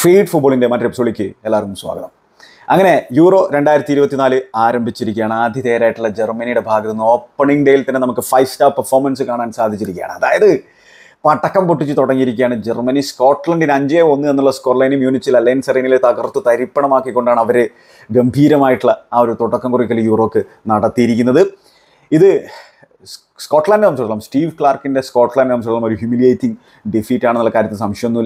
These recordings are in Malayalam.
ഫീഡ് ഫുട്ബോളിൻ്റെ മറ്റൊരു എപ്പിസോഡിലേക്ക് എല്ലാവർക്കും സ്വാഗതം. അങ്ങനെ യൂറോ 2024 ആരംഭിച്ചിരിക്കുകയാണ്. ആതിഥേയരായിട്ടുള്ള ജർമ്മനിയുടെ ഭാഗത്ത് നിന്ന് ഓപ്പണിംഗ് ഡേയിൽ തന്നെ നമുക്ക് 5 സ്റ്റാർ പെർഫോമൻസ് കാണാൻ സാധിച്ചിരിക്കുകയാണ്. അതായത് പടക്കം പൊട്ടിച്ച് തുടങ്ങിയിരിക്കുകയാണ് ജർമ്മനി. സ്കോട്ട്ലൻഡിന് 5-1 എന്നുള്ള സ്കോർ ലൈന് മ്യൂണിച്ചിൽ അലയൻസ് അറീനയിലെ തകർത്ത് തരിപ്പണമാക്കിക്കൊണ്ടാണ് അവർ ഗംഭീരമായിട്ടുള്ള ആ ഒരു തുടക്കം കുറിക്കൽ യൂറോക്ക് നടത്തിയിരിക്കുന്നത്. ഇത് സ്കോട്ട്ലാൻഡിനെ സംബന്ധിച്ചിടത്തോളം, സ്റ്റീവ് ക്ലാർക്കിൻ്റെ സ്കോട്ട്ലാൻഡിനെ സംബന്ധിച്ചിടത്തോളം ഒരു ഹ്യൂമിലിയേറ്റിംഗ് ഡിഫീറ്റ് ആണെന്നുള്ള കാര്യത്തിൽ സംശയമൊന്നുമില്ല.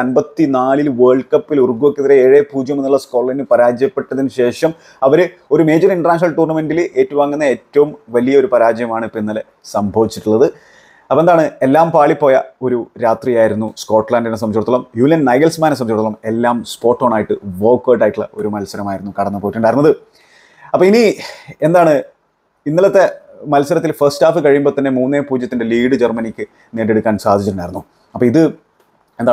1954 വേൾഡ് കപ്പിൽ ഉറുഗ്വേക്കെതിരെ 7-0 എന്നുള്ള സ്കോർ ലൈനിൽ പരാജയപ്പെട്ടതിന് ശേഷം അവർ ഒരു മേജർ ഇൻ്റർനാഷണൽ ടൂർണമെൻറ്റിൽ ഏറ്റുവാങ്ങുന്ന ഏറ്റവും വലിയൊരു പരാജയമാണ് ഇപ്പോൾ ഇന്നലെ സംഭവിച്ചിട്ടുള്ളത്. അപ്പോൾ എന്താണ്, എല്ലാം പാളിപ്പോയ ഒരു രാത്രിയായിരുന്നു സ്കോട്ട്ലാൻഡിനെ സംബന്ധിച്ചിടത്തോളം. യൂലിയൻ നൈഗൽസ്മാനെ സംബന്ധിച്ചിടത്തോളം എല്ലാം സ്പോട്ട് ഓൺ ആയിട്ട് വർക്ക്ഔട്ട് ആയിട്ടുള്ള ഒരു മത്സരമായിരുന്നു കടന്നു പോയിട്ടുണ്ടായിരുന്നത്. അപ്പോൾ ഇനി എന്താണ്, ഇന്നലത്തെ മത്സരത്തിൽ ഫസ്റ്റ് ഹാഫ് കഴിയുമ്പോൾ തന്നെ 3-0 ലീഡ് ജർമ്മനിക്ക് നേടിയെടുക്കാൻ സാധിച്ചിട്ടുണ്ടായിരുന്നു. അപ്പോൾ ഇത് എന്താണ്,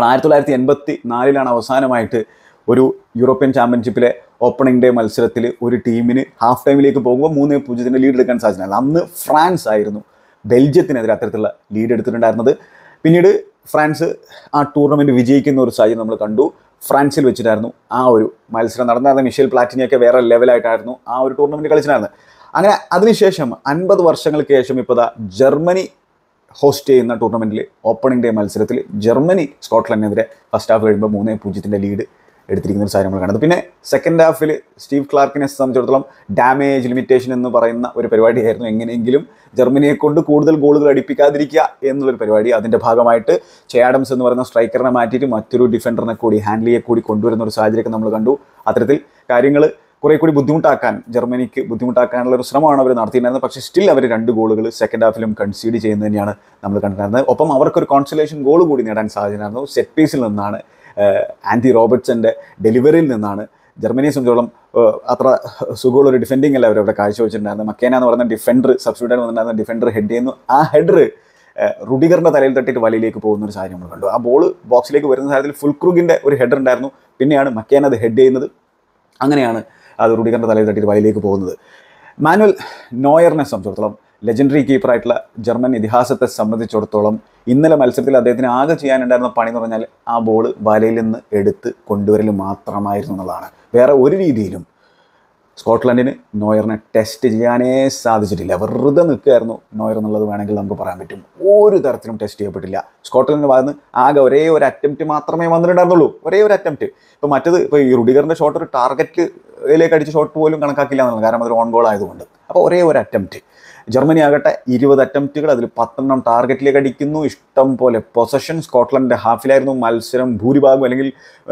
1984 അവസാനമായിട്ട് ഒരു യൂറോപ്യൻ ചാമ്പ്യൻഷിപ്പിലെ ഓപ്പണിംഗ് ഡേ മത്സരത്തിൽ ഒരു ടീമിന് ഹാഫ് ടൈമിലേക്ക് പോകുമ്പോൾ 3-0 ലീഡ് എടുക്കാൻ സാധിച്ചിട്ടുണ്ടായിരുന്നു. അന്ന് ഫ്രാൻസ് ആയിരുന്നു ബെൽജിയത്തിനെതിരെ അത്തരത്തിലുള്ള ലീഡ് എടുത്തിട്ടുണ്ടായിരുന്നത്. പിന്നീട് ഫ്രാൻസ് ആ ടൂർണമെൻറ്റ് വിജയിക്കുന്ന ഒരു സാഹചര്യം നമ്മൾ കണ്ടു. ഫ്രാൻസിൽ വെച്ചിട്ടായിരുന്നു ആ ഒരു മത്സരം നടന്നിരുന്നത്. മിഷേൽ പ്ലാറ്റിനിയൊക്കെ വേറെ ലെവലായിട്ടായിരുന്നു ആ ഒരു ടൂർണമെൻറ്റ് കളിച്ചിട്ടുണ്ടായിരുന്നത്. അങ്ങനെ അതിനുശേഷം 50 വർഷങ്ങൾക്ക് ശേഷം ഇപ്പോൾ ജർമ്മനി ഹോസ്റ്റ് ചെയ്യുന്ന ടൂർണമെൻറ്റിൽ ഓപ്പണിംഗ് ഡേ മത്സരത്തിൽ ജർമ്മനി സ്കോട്ട്ലൻഡിനെതിരെ ഫസ്റ്റ് ഹാഫ് കഴിയുമ്പോൾ 3-0 ലീഡ് എടുത്തിരിക്കുന്ന ഒരു സാഹചര്യം നമ്മൾ കാണുന്നത്. പിന്നെ സെക്കൻഡ് ഹാഫിൽ സ്റ്റീവ് ക്ലാർക്കിനെ സംബന്ധിച്ചിടത്തോളം ഡാമേജ് ലിമിറ്റേഷൻ എന്ന് പറയുന്ന ഒരു പരിപാടിയായിരുന്നു. എങ്ങനെയെങ്കിലും ജർമ്മനിയെ കൊണ്ട് കൂടുതൽ ഗോളുകൾ അടിപ്പിക്കാതിരിക്കുക എന്നുള്ളൊരു പരിപാടി. അതിൻ്റെ ഭാഗമായിട്ട് ആഡംസ് എന്ന് പറയുന്ന സ്ട്രൈക്കറിനെ മാറ്റിയിട്ട് മറ്റൊരു ഡിഫൻഡറിനെ കൂടി, ഹാൻഡ്ലിയെ കൂടി കൊണ്ടുവരുന്ന ഒരു സാഹചര്യമൊക്കെ നമ്മൾ കണ്ടു. അത്തരത്തിൽ കാര്യങ്ങൾ കുറേ കൂടി ജർമ്മനിക്ക് ബുദ്ധിമുട്ടാക്കാനുള്ള ഒരു ശ്രമമാണ് അവർ നടത്തിയിരുന്നത്. പക്ഷേ സ്റ്റിൽ അവർ 2 ഗോളുകൾ സെക്കൻഡ് ഹാഫിലും കൺസീഡ് ചെയ്യുന്നത് തന്നെയാണ് നമ്മൾ കണ്ടിരുന്നത്. ഒപ്പം അവർക്കൊരു കോൺസലേഷൻ ഗോൾ കൂടി നേടാൻ സാധിച്ചിരുന്നു. സെറ്റ് പീസിൽ നിന്നാണ്, ആൻഡി റോബർട്ട്സൻ്റെ ഡെലിവറിയിൽ നിന്നാണ്. ജർമ്മനിയെ സംബന്ധിച്ചോളം അത്ര സുഖമുള്ളൊരു ഡിഫെൻഡിങ് അല്ല അവരവിടെ കാഴ്ചവെച്ചിട്ടുണ്ടായിരുന്നത്. മക്കേന എന്ന് പറയുന്ന ഡിഫൻഡർ സബ്സ്റ്റിറ്റ്യൂട്ട് വന്നിട്ടുണ്ടായിരുന്ന ഡിഫൻഡർ ഹെഡ് ചെയ്യുന്നു. ആ ഹെഡർ റുഡിഗറിൻ്റെ തലയിൽ തട്ടിയിട്ട് വലയിലേക്ക് പോകുന്ന ഒരു സാഹചര്യം നമ്മൾ കണ്ടു. ആ ബോൾ ബോക്സിലേക്ക് വരുന്ന സാഹചര്യത്തിൽ ഫുൾക്രൂഗിൻ്റെ ഒരു ഹെഡർ ഉണ്ടായിരുന്നു. പിന്നെയാണ് മക്കേന അത് ഹെഡ് ചെയ്യുന്നത്. അങ്ങനെയാണ് അത് റുഡിഗറിൻ്റെ തലയിൽ തട്ടിയിട്ട് വലയിലേക്ക് പോകുന്നത്. മാനുവൽ നോയറിനെ സംബന്ധിച്ചിടത്തോളം, ലെജൻഡറി കീപ്പറായിട്ടുള്ള ജർമ്മൻ ഇതിഹാസത്തെ സംബന്ധിച്ചിടത്തോളം, ഇന്നലെ മത്സരത്തിൽ അദ്ദേഹത്തിന് ആകെ ചെയ്യാനുണ്ടായിരുന്ന പണി എന്ന് പറഞ്ഞാൽ ആ ബോൾ വലയിൽ നിന്ന് എടുത്ത് കൊണ്ടുവരൽ മാത്രമായിരുന്നു എന്നുള്ളതാണ്. വേറെ ഒരു രീതിയിലും സ്കോട്ട്ലൻഡിന് നോയറിനെ ടെസ്റ്റ് ചെയ്യാനേ സാധിച്ചിട്ടില്ല. വെറുതെ നിൽക്കുകയായിരുന്നു നോയർ എന്നുള്ളത് വേണമെങ്കിൽ നമുക്ക് പറയാൻ പറ്റും. ഒരു തരത്തിലും ടെസ്റ്റ് ചെയ്യപ്പെട്ടില്ല. സ്കോട്ട്ലൻഡിൻ്റെ ഭാഗത്ത് നിന്ന് ആകെ ഒരേ ഒരു അറ്റംപ്റ്റ് മാത്രമേ വന്നിട്ടുണ്ടായിരുന്നുള്ളൂ. ഒരേ ഒരു അറ്റംപ്റ്റ്. ഇപ്പോൾ ഈ റുഡിഗറിൻ്റെ ഷോട്ട് ഒരു ടാർഗറ്റിലേക്ക് അടിച്ച ഷോട്ട് പോലും കണക്കാക്കില്ല എന്നുള്ളത്, കാരണം അതൊരു ഓൺ ഗോൾ ആയതുകൊണ്ട്. അപ്പോൾ ഒരേ ഒരു അറ്റംപ്റ്റ്. ജർമ്മനി ആകട്ടെ 20 അറ്റംപ്റ്റുകൾ, അതിൽ 10 ടാർഗറ്റിലേക്ക് അടിക്കുന്നു. ഇഷ്ടം പോലെ പൊസഷൻ സ്കോട്ട്ലൻഡിൻ്റെ ഹാഫിലായിരുന്നു മത്സരം ഭൂരിഭാഗം, അല്ലെങ്കിൽ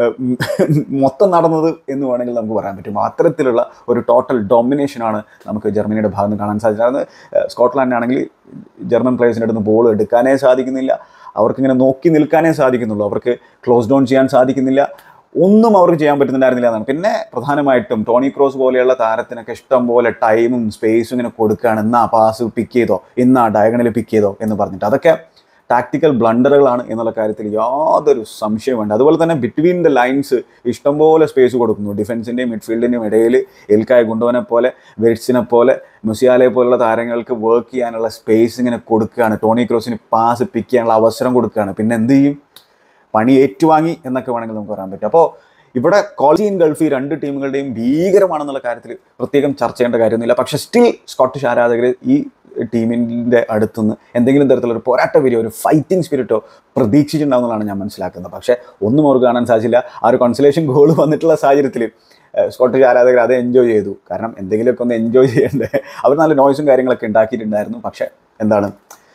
മൊത്തം നടന്നത് എന്ന് വേണമെങ്കിൽ നമുക്ക് പറയാൻ പറ്റും. അത്തരത്തിലുള്ള ഒരു ടോട്ടൽ ഡോമിനേഷനാണ് നമുക്ക് ജർമ്മനിയുടെ ഭാഗത്ത് നിന്ന് കാണാൻ സാധിച്ചത്. സ്കോട്ട്ലൻഡിനാണെങ്കിൽ ജർമ്മൻ പ്ലേയേഴ്സിൻ്റെ അടുത്ത് ബോൾ എടുക്കാനേ സാധിക്കുന്നില്ല. അവർക്കിങ്ങനെ നോക്കി നിൽക്കാനേ സാധിക്കുന്നുള്ളൂ. അവർക്ക് ക്ലോസ് ഡൗൺ ചെയ്യാൻ സാധിക്കുന്നില്ല. ഒന്നും അവർക്ക് ചെയ്യാൻ പറ്റുന്നുണ്ടായിരുന്നില്ല എന്നാണ്. പിന്നെ പ്രധാനമായിട്ടും ടോണി ക്രോസ് പോലെയുള്ള താരത്തിനൊക്കെ ഇഷ്ടം പോലെ ടൈമും സ്പേസും ഇങ്ങനെ കൊടുക്കുകയാണ്. ഇന്നാ പാസ് പിക്ക് ചെയ്തോ, ഇന്നാ ഡയഗണൽ പിക്ക് ചെയ്തോ എന്ന് പറഞ്ഞിട്ട്. അതൊക്കെ ടാക്ടിക്കൽ ബ്ലണ്ടറുകളാണ് എന്നുള്ള കാര്യത്തിൽ യാതൊരു സംശയം വേണ്ട. അതുപോലെ തന്നെ ബിറ്റ്വീൻ ദ ലൈൻസ് ഇഷ്ടംപോലെ സ്പേസ് കൊടുക്കുന്നു. ഡിഫൻസിൻ്റെയും മിഡ്ഫീൽഡിൻ്റെയും ഇടയിൽ എൽക്കായ ഗുണ്ടോനെ പോലെ, വെർട്സിനെ പോലെ, മുസിയാലെ പോലുള്ള താരങ്ങൾക്ക് വർക്ക് ചെയ്യാനുള്ള സ്പേസ് ഇങ്ങനെ കൊടുക്കുകയാണ്. ടോണി ക്രോസിന് പാസ് പിക്ക് ചെയ്യാനുള്ള അവസരം കൊടുക്കുകയാണ്. പിന്നെ എന്ത് ചെയ്യും, പണി ഏറ്റുവാങ്ങി എന്നൊക്കെ വേണമെങ്കിൽ നമുക്ക് പറയാൻ പറ്റും. അപ്പോൾ ഇവിടെ ക്വാളിറ്റി ഇൻ ഗൾഫ് ഈ 2 ടീമുകളുടെയും ഭീകരമാണെന്നുള്ള കാര്യത്തിൽ പ്രത്യേകം ചർച്ച ചെയ്യേണ്ട കാര്യമൊന്നുമില്ല. പക്ഷേ സ്റ്റിൽ സ്കോട്ടിഷ് ആരാധകർ ഈ ടീമിൻ്റെ അടുത്തുനിന്ന് എന്തെങ്കിലും തരത്തിലുള്ള ഒരു പോരാട്ട വീര്യോ, ഒരു ഫൈറ്റിംഗ് സ്പിരിറ്റോ പ്രതീക്ഷിച്ചിട്ടുണ്ടാവുന്നതാണ് ഞാൻ മനസ്സിലാക്കുന്നത്. പക്ഷേ ഒന്നും അവർക്ക് കാണാൻ സാധിച്ചില്ല. ആ ഒരു കൺസലേഷൻ ഗോൾ വന്നിട്ടുള്ള സാഹചര്യത്തിൽ സ്കോട്ടിഷ് ആരാധകർ അത് എൻജോയ് ചെയ്തു. കാരണം എന്തെങ്കിലുമൊക്കെ ഒന്ന് എൻജോയ് ചെയ്യണ്ടേ. അവർ നല്ല നോയ്സും കാര്യങ്ങളൊക്കെ ഉണ്ടാക്കിയിട്ടുണ്ടായിരുന്നു. പക്ഷേ എന്താണ്,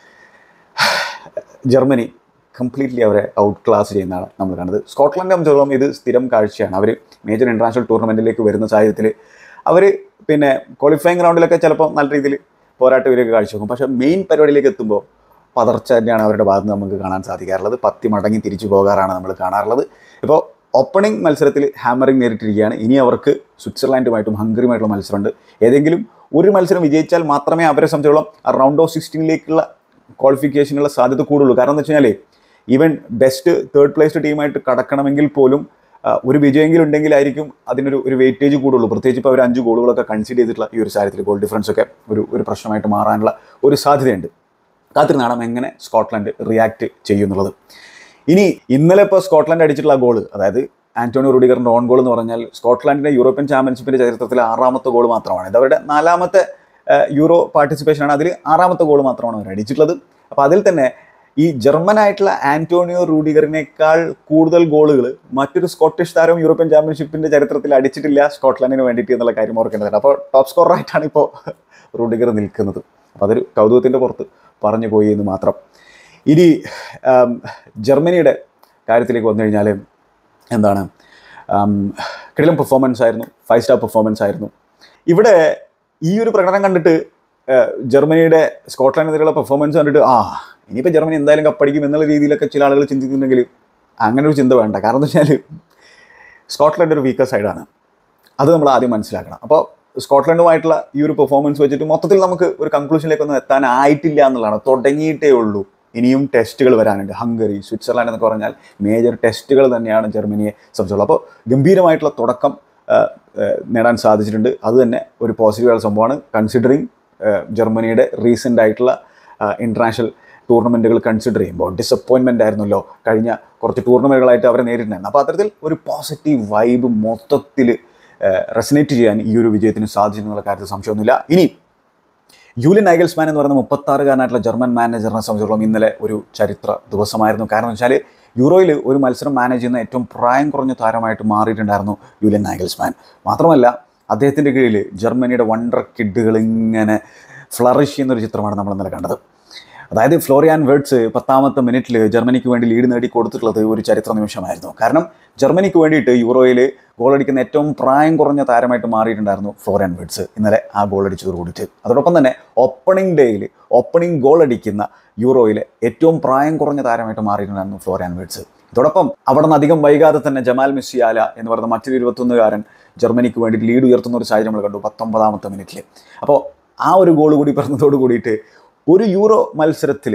ജർമ്മനി കംപ്ലീറ്റ്ലി അവരെ ഔട്ട് ക്ലാസ് ചെയ്യുന്നതാണ് നമ്മൾ കാണുന്നത്. സ്കോട്ട്ലൻഡിനെ സംബന്ധിച്ചിടത്തോളം ഇത് സ്ഥിരം കാഴ്ചയാണ്. അവർ മേജർ ഇൻ്റർനാഷണൽ ടൂർണമെൻറ്റിലേക്ക് വരുന്ന സാഹചര്യത്തിൽ അവർ പിന്നെ ക്വാളിഫയിങ് റൗണ്ടിലൊക്കെ ചിലപ്പോൾ നല്ല രീതിയിൽ പോരാട്ട വീരൊക്കെ കാഴ്ചവെക്കും. പക്ഷേ മെയിൻ പരിപാടിയിലേക്ക് എത്തുമ്പോൾ പതർച്ച തന്നെയാണ് അവരുടെ ഭാഗത്ത് നിന്ന് നമുക്ക് കാണാൻ സാധിക്കാറുള്ളത്. 10 മടങ്ങി തിരിച്ചു പോകാറാണ് നമ്മൾ കാണാറുള്ളത്. ഇപ്പോൾ ഓപ്പണിംഗ് മത്സരത്തിൽ ഹാമറിംഗ് നേരിട്ടിരിക്കുകയാണ്. ഇനി അവർക്ക് സ്വിറ്റ്സർലാൻഡുമായിട്ടും ഹംഗറിയുമായിട്ടുള്ള മത്സരമുണ്ട്. ഏതെങ്കിലും ഒരു മത്സരം വിജയിച്ചാൽ മാത്രമേ അവരെ സംബന്ധിച്ചോളം ആ റൗണ്ട് ഓഫ് 16 ക്വാളിഫിക്കേഷനുള്ള സാധ്യത കൂടുള്ളൂ. കാരണം എന്താ വെച്ച് കഴിഞ്ഞാൽ ഈവൻ ബെസ്റ്റ് 3rd പ്ലേസ്ഡ് ടീമായിട്ട് കടക്കണമെങ്കിൽ പോലും ഒരു വിജയമെങ്കിലും ഉണ്ടെങ്കിലായിരിക്കും അതിനൊരു വെയിറ്റേജ് കൂടുള്ളൂ. പ്രത്യേകിച്ച് ഇപ്പോൾ അവർ 5 ഗോളുകളൊക്കെ കൺസിഡർ ചെയ്തിട്ടുള്ള ഈ ഒരു സാഹചര്യത്തിൽ ഗോൾ ഡിഫറൻസൊക്കെ ഒരു പ്രശ്നമായിട്ട് മാറാനുള്ള ഒരു സാധ്യതയുണ്ട്. കാത്തിരുന്നാണ് എങ്ങനെ സ്കോട്ട്ലൻഡ് റിയാക്ട് ചെയ്യുന്നുള്ളത്. ഇനി ഇന്നലെ ഇപ്പോൾ സ്കോട്ട്ലൻഡ് അടിച്ചിട്ടുള്ള ഗോൾ, അതായത് ആന്റോണിയോ റൂഡിഗറിൻ്റെ ഓൺ ഗോൾ എന്ന് പറഞ്ഞാൽ സ്കോട്ട്ലാൻഡിൻ്റെ യൂറോപ്യൻ ചാമ്പ്യൻഷിപ്പിൻ്റെ ചരിത്രത്തിലെ 6ാമത്തെ ഗോൾ മാത്രമാണ്. ഇത് അവരുടെ 4ാമത്തെ യൂറോ പാർട്ടിസിപ്പേഷനാണ്. അതിൽ 6ാമത്തെ ഗോൾ മാത്രമാണ് അവർ അടിച്ചിട്ടുള്ളത്. അപ്പോൾ അതിൽ തന്നെ ഈ ജർമ്മനായിട്ടുള്ള ആന്റോണിയോ റൂഡിഗറിനേക്കാൾ കൂടുതൽ ഗോളുകൾ മറ്റൊരു സ്കോട്ടിഷ് താരം യൂറോപ്യൻ ചാമ്പ്യൻഷിപ്പിൻ്റെ ചരിത്രത്തിൽ അടിച്ചിട്ടില്ല സ്കോട്ട്ലാൻഡിന് വേണ്ടിയിട്ട് എന്നുള്ള കാര്യം ഓർക്കേണ്ടതുണ്ട്. അപ്പോൾ ടോപ്പ് സ്കോററായിട്ടാണ് ഇപ്പോൾ റൂഡിഗർ നിൽക്കുന്നത്. അപ്പോൾ അതൊരു കൗതുകത്തിൻ്റെ പുറത്ത് പറഞ്ഞു പോയി എന്ന് മാത്രം. ഇനി ജർമ്മനിയുടെ കാര്യത്തിലേക്ക് വന്നു കഴിഞ്ഞാൽ എന്താണ്, കിടിലൻ പെർഫോമൻസ് ആയിരുന്നു, 5 സ്റ്റാർ പെർഫോമൻസ് ആയിരുന്നു. ഇവിടെ ഈ ഒരു പ്രകടനം കണ്ടിട്ട് ജർമ്മനിയുടെ സ്കോട്ട്ലാൻഡിനെതിരെയുള്ള പെർഫോമൻസ് കണ്ടിട്ട് ഇനിയിപ്പോൾ ജർമ്മനി എന്തായാലും കപ്പടിക്കും എന്നുള്ള രീതിയിലൊക്കെ ചില ആളുകൾ ചിന്തിക്കുന്നുണ്ടെങ്കിൽ അങ്ങനെ ഒരു ചിന്ത വേണ്ട. കാരണം എന്താ വെച്ചാൽ സ്കോട്ട്ലാൻഡ് ഒരു വീക്കർ സൈഡാണ്, അത് നമ്മൾ ആദ്യം മനസ്സിലാക്കണം. അപ്പോൾ സ്കോട്ട്ലൻഡുമായിട്ടുള്ള ഈ ഒരു പെർഫോമൻസ് വെച്ചിട്ട് മൊത്തത്തിൽ നമുക്ക് ഒരു കൺക്ലൂഷനിലേക്കൊന്നും എത്താനായിട്ടില്ല എന്നുള്ളതാണ്. തുടങ്ങിയിട്ടേ ഉള്ളൂ, ഇനിയും ടെസ്റ്റുകൾ വരാനുണ്ട്. ഹംഗറി, സ്വിറ്റ്സർലാൻഡ് എന്നൊക്കെ പറഞ്ഞാൽ മേജർ ടെസ്റ്റുകൾ തന്നെയാണ് ജർമ്മനിയെ സംബന്ധിച്ചുള്ളത്. അപ്പോൾ ഗംഭീരമായിട്ടുള്ള തുടക്കം നേടാൻ സാധിച്ചിട്ടുണ്ട്. അത് തന്നെ ഒരു പോസിറ്റീവായ സംഭവമാണ്, കൺസിഡറിങ് ജർമ്മനിയുടെ റീസെൻ്റ് ആയിട്ടുള്ള ഇൻ്റർനാഷണൽ ടൂർണമെൻറ്റുകൾ കൺസിഡർ ചെയ്യുമ്പോൾ. ഡിസപ്പോയിൻമെൻ്റ് ആയിരുന്നല്ലോ കഴിഞ്ഞ കുറച്ച് ടൂർണമെൻറ്റുകളായിട്ട് അവരെ നേരിട്ടുണ്ടായിരുന്നു. അപ്പോൾ അത്തരത്തിൽ ഒരു പോസിറ്റീവ് വൈബ് മൊത്തത്തിൽ റെസനേറ്റ് ചെയ്യാൻ ഈ ഒരു വിജയത്തിന് സാധിച്ചെന്നുള്ള കാര്യത്തിൽ സംശയമൊന്നുമില്ല. ഇനി യൂലിയൻ നൈഗൽസ്മാൻ എന്ന് പറയുന്ന 36-കാരനായിട്ടുള്ള ജർമ്മൻ മാനേജറിനെ സംബന്ധിച്ചിടത്തോളം ഇന്നലെ ഒരു ചരിത്ര ദിവസമായിരുന്നു. കാരണം വെച്ചാൽ യൂറോയിൽ ഒരു മത്സരം മാനേജ് ചെയ്യുന്ന ഏറ്റവും പ്രായം കുറഞ്ഞ താരമായിട്ട് മാറിയിട്ടുണ്ടായിരുന്നു യൂലിയൻ നൈഗൽസ്മാൻ. മാത്രമല്ല അദ്ദേഹത്തിൻ്റെ കീഴിൽ ജർമ്മനിയുടെ വണ്ടർ കിഡുകൾ ഇങ്ങനെ ഫ്ലറിഷ് ചെയ്യുന്നൊരു ചിത്രമാണ് നമ്മൾ ഇന്നലെ കണ്ടത്. അതായത് ഫ്ലോറിയാൻ വെർട്സ് 10ാമത്തെ മിനിറ്റിൽ ജർമ്മനിക്ക് വേണ്ടി ലീഡ് നേടി കൊടുത്തിട്ടുള്ളത് ഒരു ചരിത്ര നിമിഷമായിരുന്നു. കാരണം ജർമ്മനിക്ക് വേണ്ടിയിട്ട് യൂറോയിൽ ഗോളടിക്കുന്ന ഏറ്റവും പ്രായം കുറഞ്ഞ താരമായിട്ട് മാറിയിട്ടുണ്ടായിരുന്നു ഫ്ലോറിയാൻ വെർട്സ് ഇന്നലെ ആ ഗോളടിച്ചത് കൂടിയിട്ട്. അതോടൊപ്പം തന്നെ ഓപ്പണിംഗ് ഡേയിൽ ഓപ്പണിംഗ് ഗോളടിക്കുന്ന യൂറോയിലെ ഏറ്റവും പ്രായം കുറഞ്ഞ താരമായിട്ട് മാറിയിട്ടുണ്ടായിരുന്നു ഫ്ലോറിയാൻ വെർട്സ്. ഇതോടൊപ്പം അവിടെ നിന്ന് അധികം വൈകാതെ തന്നെ ജമാൽ മുസിയാല എന്ന് പറയുന്ന മറ്റൊരു 21-കാരൻ ജർമ്മനിക്ക് വേണ്ടി ലീഡ് ഉയർത്തുന്ന ഒരു സാഹചര്യം നമ്മൾ കണ്ടു 19ാമത്തെ മിനിറ്റിൽ. അപ്പോൾ ആ ഒരു ഗോൾ കൂടി പറഞ്ഞതോട് കൂടിയിട്ട് ഒരു യൂറോ മത്സരത്തിൽ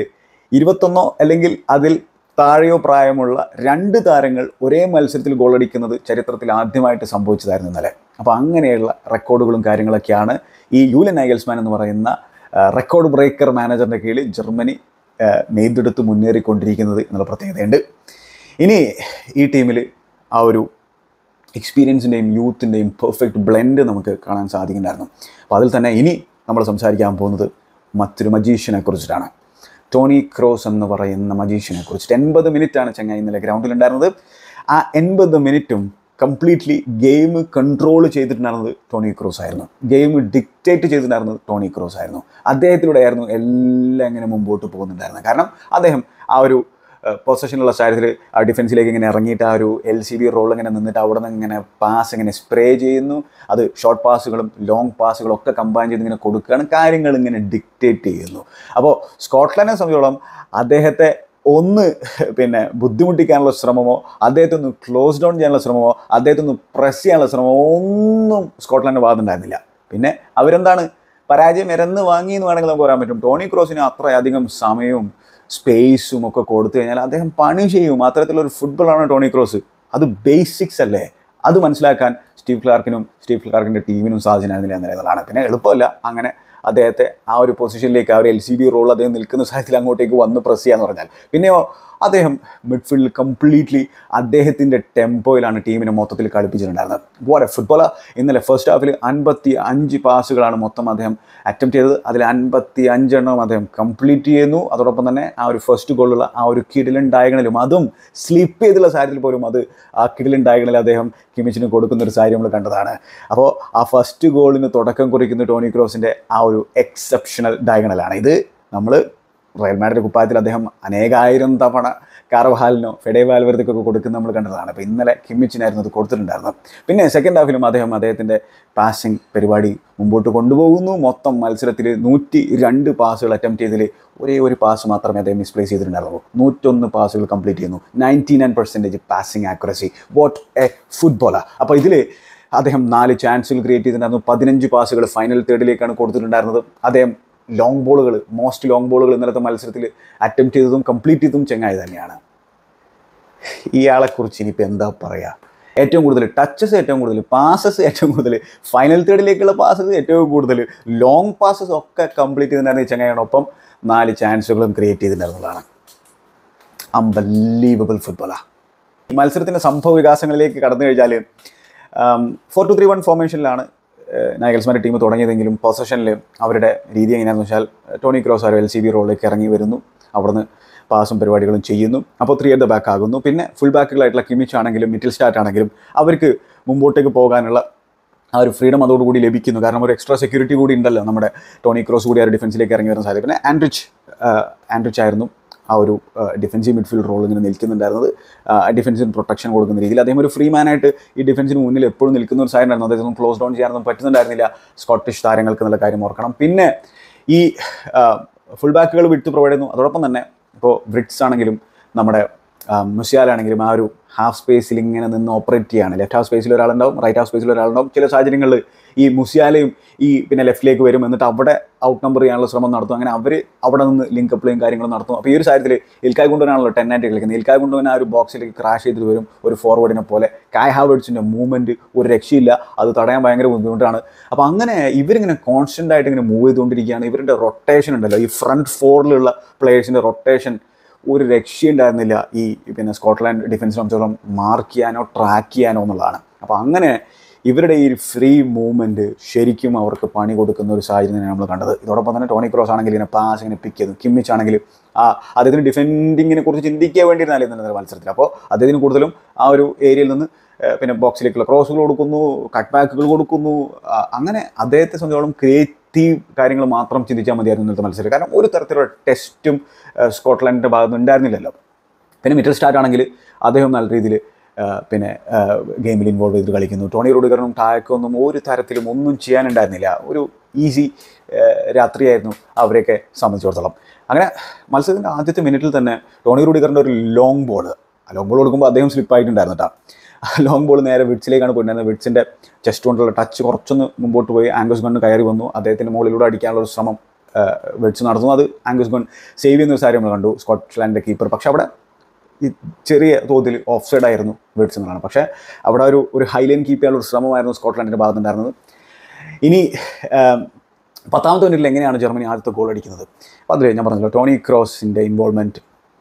21 അല്ലെങ്കിൽ അതിൽ താഴെയോ പ്രായമുള്ള 2 താരങ്ങൾ ഒരേ മത്സരത്തിൽ ഗോളടിക്കുന്നത് ചരിത്രത്തിൽ ആദ്യമായിട്ട് സംഭവിച്ചതായിരുന്നു ഇന്നലെ. അപ്പോൾ അങ്ങനെയുള്ള റെക്കോർഡുകളും കാര്യങ്ങളൊക്കെയാണ് ഈ യൂലിയൻ നൈഗൽസ്മാൻ എന്ന് പറയുന്ന റെക്കോർഡ് ബ്രേക്കർ മാനേജറിൻ്റെ കീഴിൽ ജർമ്മനി നെയ്തെടുത്ത് മുന്നേറിക്കൊണ്ടിരിക്കുന്നത് എന്നുള്ള പ്രത്യേകതയുണ്ട്. ഇനി ഈ ടീമിൽ ആ ഒരു എക്സ്പീരിയൻസിൻ്റെയും യൂത്തിൻ്റെയും പെർഫെക്റ്റ് ബ്ലെൻഡ് നമുക്ക് കാണാൻ സാധിക്കുന്നുണ്ടായിരുന്നു. അപ്പോൾ അതിൽ തന്നെ ഇനി നമ്മൾ സംസാരിക്കാൻ പോകുന്നത് മറ്റൊരു മജീഷ്യനെ കുറിച്ചിട്ടാണ്. ടോണി ക്രോസ് എന്ന് പറയുന്ന മജീഷ്യനെ കുറിച്ചിട്ട് 80 മിനിറ്റാണ് ചങ്ങായി ഇന്നലെ ഗ്രൗണ്ടിലുണ്ടായിരുന്നത്. ആ 80 മിനിറ്റും കംപ്ലീറ്റ്ലി ഗെയിം കൺട്രോൾ ചെയ്തിട്ടുണ്ടായിരുന്നത് ടോണി ക്രോസ് ആയിരുന്നു. ഗെയിം ഡിക്റ്റേറ്റ് ചെയ്തിട്ടുണ്ടായിരുന്നത് ടോണി ക്രോസ് ആയിരുന്നു. അദ്ദേഹത്തിലൂടെ ആയിരുന്നു എല്ലാം ഇങ്ങനെ മുമ്പോട്ട് പോകുന്നുണ്ടായിരുന്നത്. കാരണം അദ്ദേഹം ആ ഒരു പൊസഷനുള്ള സാഹചര്യത്തിൽ ആ ഡിഫൻസിലേക്ക് ഇങ്ങനെ ഇറങ്ങിയിട്ട് ആ ഒരു LCB റോൾ ഇങ്ങനെ നിന്നിട്ട് അവിടെ നിന്ന് ഇങ്ങനെ പാസ് ഇങ്ങനെ സ്പ്രേ ചെയ്യുന്നു. അത് ഷോർട്ട് പാസുകളും ലോങ് പാസുകളും ഒക്കെ കമ്പൈൻ ചെയ്ത് ഇങ്ങനെ കൊടുക്കുകയാണ്, കാര്യങ്ങൾ ഇങ്ങനെ ഡിക്റ്റേറ്റ് ചെയ്യുന്നു. അപ്പോൾ സ്കോട്ട്ലൻഡിനെ സംബന്ധിച്ചോളം അദ്ദേഹത്തെ ഒന്ന് ബുദ്ധിമുട്ടിക്കാനുള്ള ശ്രമമോ അദ്ദേഹത്തെ ഒന്ന് ക്ലോസ് ഡൗൺ ചെയ്യാനുള്ള ശ്രമമോ അദ്ദേഹത്തെ ഒന്ന് പ്രസ് ചെയ്യാനുള്ള ശ്രമമോ ഒന്നും സ്കോട്ട്ലൻഡ് ഭാഗത്തുണ്ടായിരുന്നില്ല. പിന്നെ അവരെന്താണ് പരാജയം ഇരന്ന് വാങ്ങി എന്ന് വേണമെങ്കിൽ നമുക്ക് പറയാൻ പറ്റും. ടോണി ക്രോസിന് അത്രയധികം സമയവും സ്പേസും ഒക്കെ കൊടുത്തു കഴിഞ്ഞാൽ അദ്ദേഹം പണി ചെയ്യും. അത്തരത്തിലൊരു ഫുട്ബോളാണ് ടോണി ക്രോസ്. അത് ബേസിക്സ് അല്ലേ, അത് മനസ്സിലാക്കാൻ സ്റ്റീവ് ക്ലാർക്കിൻ്റെ ടീമിനും സാധിച്ചിരുന്നില്ല എന്നുള്ളതാണ്. പിന്നെ എളുപ്പമല്ല അങ്ങനെ അദ്ദേഹത്തെ ആ ഒരു പൊസിഷനിലേക്ക് ആ ഒരു LCB റോൾ അദ്ദേഹം നിൽക്കുന്ന സാഹചര്യത്തിൽ അങ്ങോട്ടേക്ക് വന്ന് പ്രസ് ചെയ്യാന്ന് പറഞ്ഞാൽ. പിന്നെയോ അദ്ദേഹം മിഡ്ഫീൽഡിൽ കംപ്ലീറ്റ്ലി അദ്ദേഹത്തിൻ്റെ ടെമ്പോയിലാണ് ടീമിനെ മൊത്തത്തിൽ കളിപ്പിച്ചിട്ടുണ്ടായിരുന്നത്. What a footballer. ഇന്നലെ ഫസ്റ്റ് ഹാഫിൽ 55 പാസുകളാണ് മൊത്തം അദ്ദേഹം അറ്റംപ്റ്റ് ചെയ്തത്. അതിൽ 55 എണ്ണം അദ്ദേഹം കംപ്ലീറ്റ് ചെയ്യുന്നു. അതോടൊപ്പം തന്നെ ആ ഒരു ഫസ്റ്റ് ഗോളുള്ള ആ ഒരു കിടിലൻ ഡയഗണലും അതും സ്ലിപ്പ് ചെയ്തുള്ള സാഹചര്യത്തിൽ പോലും അത് ആ കിടിലൻ ഡയഗണൽ അദ്ദേഹം കിമിച്ചിന് കൊടുക്കുന്നൊരു സാഹചര്യം നമ്മൾ കണ്ടതാണ്. അപ്പോൾ ആ ഫസ്റ്റ് ഗോളിന് തുടക്കം കുറിക്കുന്ന ടോണി ക്രോസിൻ്റെ ആ ഒരു എക്സെപ്ഷണൽ ഡയഗണലാണ്. ഇത് നമ്മൾ റയൽ മാഡ്രിഡ് കുപ്പായത്തിൽ അദ്ദേഹം അനേകായിരം തവണ കാർവഹാലിനോ ഫെഡേ വാൽവേർദയ്ക്കൊക്കെ കൊടുക്കുന്നത് നമ്മൾ കണ്ടതാണ്. അപ്പോൾ ഇന്നലെ കിമ്മിച്ചിനായിരുന്നു അത് കൊടുത്തിട്ടുണ്ടായിരുന്നത്. പിന്നെ സെക്കൻഡ് ഹാഫിലും അദ്ദേഹത്തിൻ്റെ പാസിംഗ് പരിപാടി മുമ്പോട്ട് കൊണ്ടുപോകുന്നു. മൊത്തം മത്സരത്തിൽ 102 പാസുകൾ അറ്റംപ്റ്റ് ചെയ്തതിൽ ഒരേ ഒരു പാസ് മാത്രമേ അദ്ദേഹം മിസ്പ്ലേസ് ചെയ്തിട്ടുണ്ടായിരുന്നുള്ളൂ. 101 പാസുകൾ കംപ്ലീറ്റ് ചെയ്യുന്നു. 99% passing accuracy. What a footballer. അപ്പോൾ ഇതിൽ അദ്ദേഹം 4 ചാൻസുകൾ ക്രിയേറ്റ് ചെയ്തിട്ടുണ്ടായിരുന്നു. 15 പാസുകൾ ഫൈനൽ തേർഡിലേക്കാണ് കൊടുത്തിട്ടുണ്ടായിരുന്നത്. അദ്ദേഹം മോസ്റ്റ് ലോങ് ബോളുകൾ ഇന്നലത്തെ മത്സരത്തിൽ അറ്റംപ്റ്റ് ചെയ്തതും കംപ്ലീറ്റ് ചെയ്തതും ചെങ്ങായി തന്നെയാണ്. ഇയാളെക്കുറിച്ച് ഇനിയിപ്പോൾ എന്താ പറയുക. ഏറ്റവും കൂടുതൽ ടച്ചസ്, ഏറ്റവും കൂടുതൽ പാസസ്, ഏറ്റവും കൂടുതൽ ഫൈനൽ തേർഡിലേക്കുള്ള പാസസ്, ഏറ്റവും കൂടുതൽ ലോങ് പാസസ് ഒക്കെ കംപ്ലീറ്റ് ചെയ്തിട്ടുണ്ടായിരുന്ന ഈ ചെങ്ങായിയോടൊപ്പം 4 ചാൻസുകളും ക്രിയേറ്റ് ചെയ്തിട്ടുണ്ടായിരുന്നതാണ്. അൺബലീവബിൾ ഫുട്ബോളാണ്. ഈ മത്സരത്തിൻ്റെ സംഭവ വികാസങ്ങളിലേക്ക് കടന്നു കഴിഞ്ഞാൽ 4-2-3-1 ഫോർമേഷനിലാണ് നൈഗൽസ്മാൻ്റെ ടീം തുടങ്ങിയതെങ്കിലും പൊസഷനിൽ അവരുടെ രീതി എങ്ങനെയാണെന്ന് വെച്ചാൽ ടോണി ക്രോസ് ആ LCB റോളിലേക്ക് ഇറങ്ങി വരുന്നു, അവിടുന്ന് പാസും പരിപാടികളും ചെയ്യുന്നു. അപ്പോൾ 3 at the back ആകുന്നു. പിന്നെ ഫുൾ ബാക്കുകളായിട്ടുള്ള കിമിച്ച് ആണെങ്കിലും മിഡിൽ സ്റ്റാർട്ട് ആണെങ്കിലും അവർക്ക് മുമ്പോട്ടേക്ക് പോകാനുള്ള ആ ഒരു ഫ്രീഡം അതോടുകൂടി ലഭിക്കുന്നു. കാരണം ഒരു എക്സ്ട്രാ സെക്യൂരിറ്റി കൂടി ഉണ്ടല്ലോ, നമ്മുടെ ടോണി ക്രോസ് കൂടി ആ ഒരു ഡിഫൻസിലേക്ക് ഇറങ്ങി വരുന്ന സാധ്യത. പിന്നെ ആൻഡ്രിച്ച് ആയിരുന്നു ആ ഒരു ഡിഫൻസീവ് മിഡ്ഫീൽഡ് റോൾ ഇങ്ങനെ നിൽക്കുന്നുണ്ടായിരുന്നത്, ഡിഫൻസിന് പ്രൊട്ടക്ഷൻ കൊടുക്കുന്ന രീതിയിൽ. അദ്ദേഹം ഒരു ഫ്രീ മാനായിട്ട് ഈ ഡിഫൻസിന് മുന്നിൽ എപ്പോഴും നിൽക്കുന്ന ഒരു സാധനം ഉണ്ടായിരുന്നു. അദ്ദേഹം ക്ലോസ് ഡൗൺ ചെയ്യാനൊന്നും പറ്റുന്നുണ്ടായിരുന്നില്ല സ്കോട്ടിഷ് താരങ്ങൾക്ക് എന്നുള്ള കാര്യം ഓർക്കണം. പിന്നെ ഈ ഫുൾ ബാക്കുകൾ വിട്ട് പ്രൊവൈഡ് ചെയ്യുന്നു. അതോടൊപ്പം തന്നെ ഇപ്പോൾ ബ്രിറ്റ്സ് ആണെങ്കിലും നമ്മുടെ മുസിയാലാണെങ്കിലും ആ ഒരു ഹാഫ് സ്പേസിൽ ഇങ്ങനെ നിന്ന് ഓപ്പറേറ്റ് ചെയ്യാണ്. ലെഫ്റ്റ് ഹാഫ് സ്പേസിൽ ഒരാളുണ്ടാവും, റൈറ്റ് ഹാഫ് സ്പേസിൽ ഒരാളുണ്ടാവും. ചില സാഹചര്യങ്ങളിൽ ഈ മുസിയാലയും ഈ പിന്നെ ലെഫ്റ്റിലേക്ക് വരും, എന്നിട്ട് അവിടെ ഔട്ട് നമ്പർ ചെയ്യാനുള്ള ശ്രമം നടത്തും. അങ്ങനെ അവർ അവിടെ നിന്ന് ലിങ്ക് പ്ലേയും കാര്യങ്ങളും നടത്തും. അപ്പോൾ ഈ ഒരു സാഹചര്യത്തിൽ ഇൽക്കായ് ഗുണ്ടോനാണല്ലോ 10 ആയിട്ട് കളിക്കുന്നത്. ഇൽക്കായ് ഗുണ്ടോൻ ആ ഒരു ബോക്സിലേക്ക് ക്രാഷ് ചെയ്തിട്ട് വരും ഒരു ഫോർവേഡിനെ പോലെ. കായ് ഹാവേർട്സിൻ്റെ മൂവ്മെൻറ്റ് ഒരു രക്ഷയില്ല, അത് തടയാൻ ഭയങ്കര ബുദ്ധിമുട്ടാണ്. അപ്പോൾ അങ്ങനെ ഇവരിങ്ങനെ കോൺസ്റ്റൻ്റ് ആയിട്ട് ഇങ്ങനെ മൂവ് ചെയ്തുകൊണ്ടിരിക്കുകയാണ്. ഇവരുടെ റൊട്ടേഷൻ ഉണ്ടല്ലോ, ഈ ഫ്രണ്ട് ഫോറിലുള്ള പ്ലേയേഴ്സിൻ്റെ റൊട്ടേഷൻ ഒരു രക്ഷയുണ്ടായിരുന്നില്ല ഈ പിന്നെ സ്കോട്ട്ലാൻഡ് ഡിഫൻസിനെ സംബന്ധിച്ചോളം മാർക്ക് ചെയ്യാനോ ട്രാക്ക് ചെയ്യാനോ എന്നുള്ളതാണ്. അപ്പോൾ അങ്ങനെ ഇവരുടെ ഈ ഫ്രീ മൂവ്മെൻറ്റ് ശരിക്കും അവർക്ക് പണി കൊടുക്കുന്ന ഒരു സാഹചര്യം നമ്മൾ കണ്ടത്. ഇതോടൊപ്പം തന്നെ ടോണി ക്രോസ് ആണെങ്കിൽ ഇങ്ങനെ പാസ് ഇങ്ങനെ പിക്ക് ചെയ്തു, കിമ്മിച്ച് ആണെങ്കിൽ അദ്ദേഹത്തിന് ഡിഫെൻഡിങ്ങിനെ കുറിച്ച് ചിന്തിക്കാൻ വേണ്ടിയിരുന്നാലും ഇന്നത്തെ മത്സരത്തിൽ. അപ്പോൾ അദ്ദേഹത്തിന് കൂടുതലും ആ ഒരു ഏരിയയിൽ നിന്ന് പിന്നെ ബോക്സിലേക്കുള്ള ക്രോസുകൾ കൊടുക്കുന്നു, കട്ട് ബാക്കുകൾ കൊടുക്കുന്നു. അങ്ങനെ അദ്ദേഹത്തെ സംബന്ധിച്ചോളം ക്രിയേറ്റീവ് കാര്യങ്ങൾ മാത്രം ചിന്തിച്ചാൽ മതിയായിരുന്നു ഇന്നത്തെ മത്സരം. കാരണം ഒരു തരത്തിലുള്ള ടെസ്റ്റും സ്കോട്ട്ലൻഡിൻ്റെ ഭാഗത്തുനിന്ന് ഉണ്ടായിരുന്നില്ലല്ലോ. പിന്നെ മിഡിൽ സ്റ്റാർട്ട് ആണെങ്കിൽ അദ്ദേഹം നല്ല രീതിയിൽ പിന്നെ ഗെയിമിൽ ഇൻവോൾവ് ചെയ്ത് കളിക്കുന്നു. ടോണി റൂഡിഗറിനും ടായക്കൊന്നും ഒരു തരത്തിലും ഒന്നും ചെയ്യാനുണ്ടായിരുന്നില്ല. ഒരു ഈസി രാത്രിയായിരുന്നു അവരെയൊക്കെ സംബന്ധിച്ചിടത്തോളം. അങ്ങനെ മത്സരത്തിൻ്റെ ആദ്യത്തെ മിനിറ്റിൽ തന്നെ ടോണി റൂഡിഗറിൻ്റെ ഒരു ലോങ് ബോൾ കൊടുക്കുമ്പോൾ അദ്ദേഹം സ്ലിപ്പായിട്ടുണ്ടായിരുന്നു കേട്ടോ. ലോങ് ബോൾ നേരെ വിഡ്സിലേക്കാണ് പോയിട്ടുണ്ടായിരുന്നത്. വിഡ്സിൻ്റെ ചെസ്റ്റ് കൊണ്ടുള്ള ടച്ച് കുറച്ചൊന്ന് മുമ്പോട്ട് പോയി ആംഗസ് ഗൺ കയറി വന്നു. അദ്ദേഹത്തിൻ്റെ മുകളിലൂടെ അടിക്കാനുള്ള ഒരു ശ്രമം വിഡ്സ് നടത്തുന്നു. അത് ആംഗസ് ഗൺ സേവ് ചെയ്യുന്നൊരു കാര്യം നമ്മൾ കണ്ടു, സ്കോട്ട്ലാൻഡിൻ്റെ കീപ്പർ. പക്ഷേ അവിടെ ഈ ചെറിയ തോതിൽ ഓഫ് സൈഡ് ആയിരുന്നു വിഡ്സ് എന്നുള്ളതാണ്. പക്ഷേ അവിടെ ഒരു ഹൈലൈൻ കീപ്പ് ചെയ്യാനുള്ള ഒരു ശ്രമമായിരുന്നു സ്കോട്ട്ലാൻഡിൻ്റെ ഭാഗത്തുണ്ടായിരുന്നത്. ഇനി 10ാമത്തെ മിനിറ്റിൽ എങ്ങനെയാണ് ജർമ്മനി ആദ്യത്തെ ഗോൾ അടിക്കുന്നത്? അപ്പോൾ അതിൽ ഞാൻ പറഞ്ഞല്ലോ ടോണി ക്രോസിൻ്റെ ഇൻവോൾവ്മെൻറ്റ്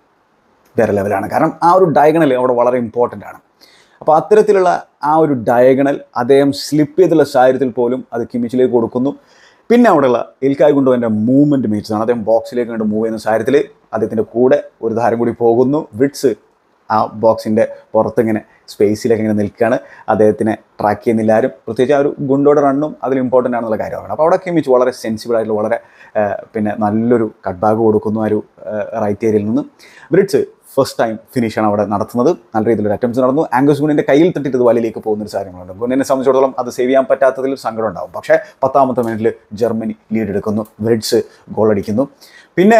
വേറെ ലെവലാണ്. കാരണം ആ ഒരു ഡയഗണൽ അവിടെ വളരെ ഇമ്പോർട്ടൻ്റ് ആണ്. അപ്പോൾ അത്തരത്തിലുള്ള ആ ഒരു ഡയഗണൽ അദ്ദേഹം സ്ലിപ്പ് ചെയ്തുള്ള സാഹചര്യത്തിൽ പോലും അത് കിമിച്ചിലേക്ക് കൊടുക്കുന്നു. പിന്നെ അവിടെയുള്ള ഇൽക്കായ് ഗുണ്ടോൻ്റെ മൂവ്മെൻറ്റ് മീറ്റ്സാണ്. അദ്ദേഹം ബോക്സിലേക്ക് കണ്ട് മൂവ് ചെയ്യുന്ന സാഹചര്യത്തിൽ അദ്ദേഹത്തിൻ്റെ കൂടെ ഒരു താരം കൂടി പോകുന്നു. വിഡ്സ് ആ ബോക്സിൻ്റെ പുറത്തിങ്ങനെ സ്പേസിലേക്ക് ഇങ്ങനെ നിൽക്കുകയാണ്. അദ്ദേഹത്തിനെ ട്രാക്ക് ചെയ്യുന്നില്ല ആരും. പ്രത്യേകിച്ച് ആ ഒരു ഗുണ്ടോയുടെ റണ്ണും അതിൽ ഇമ്പോർട്ടൻ്റ് ആണെന്നുള്ള കാര്യമാണ്. അപ്പോൾ അവിടെ കിമിച്ച് വളരെ സെൻസിബിൾ ആയിട്ടുള്ള വളരെ പിന്നെ നല്ലൊരു കട്ട് ബാക്ക് കൊടുക്കുന്നു ആ ഒരു റൈറ്റ് ഏരിയയിൽ നിന്ന്. വിഡ്സ് ഫസ്റ്റ് ടൈം ഫിനിഷാണ് അവിടെ നടത്തുന്നത്. നല്ല രീതിയിലൊരു അറ്റംപ്റ്റ് നടന്നു. ആംഗസ് ഗുണിൻ്റെ കയ്യിൽ തട്ടിയിട്ട് ഇത് വലയിലേക്ക് പോകുന്നൊരു കാര്യങ്ങളുണ്ട്. ഗുണിനെ സംബന്ധിച്ചിടത്തോളം അത് സേവ് ചെയ്യാൻ പറ്റാത്തതിൽ സങ്കടം ഉണ്ടാകും. പക്ഷേ 10ാമത്തെ മിനിറ്റിൽ ജർമ്മനി ലീഡ് എടുക്കുന്നു, വിഡ്സ് ഗോൾ അടിക്കുന്നു. പിന്നെ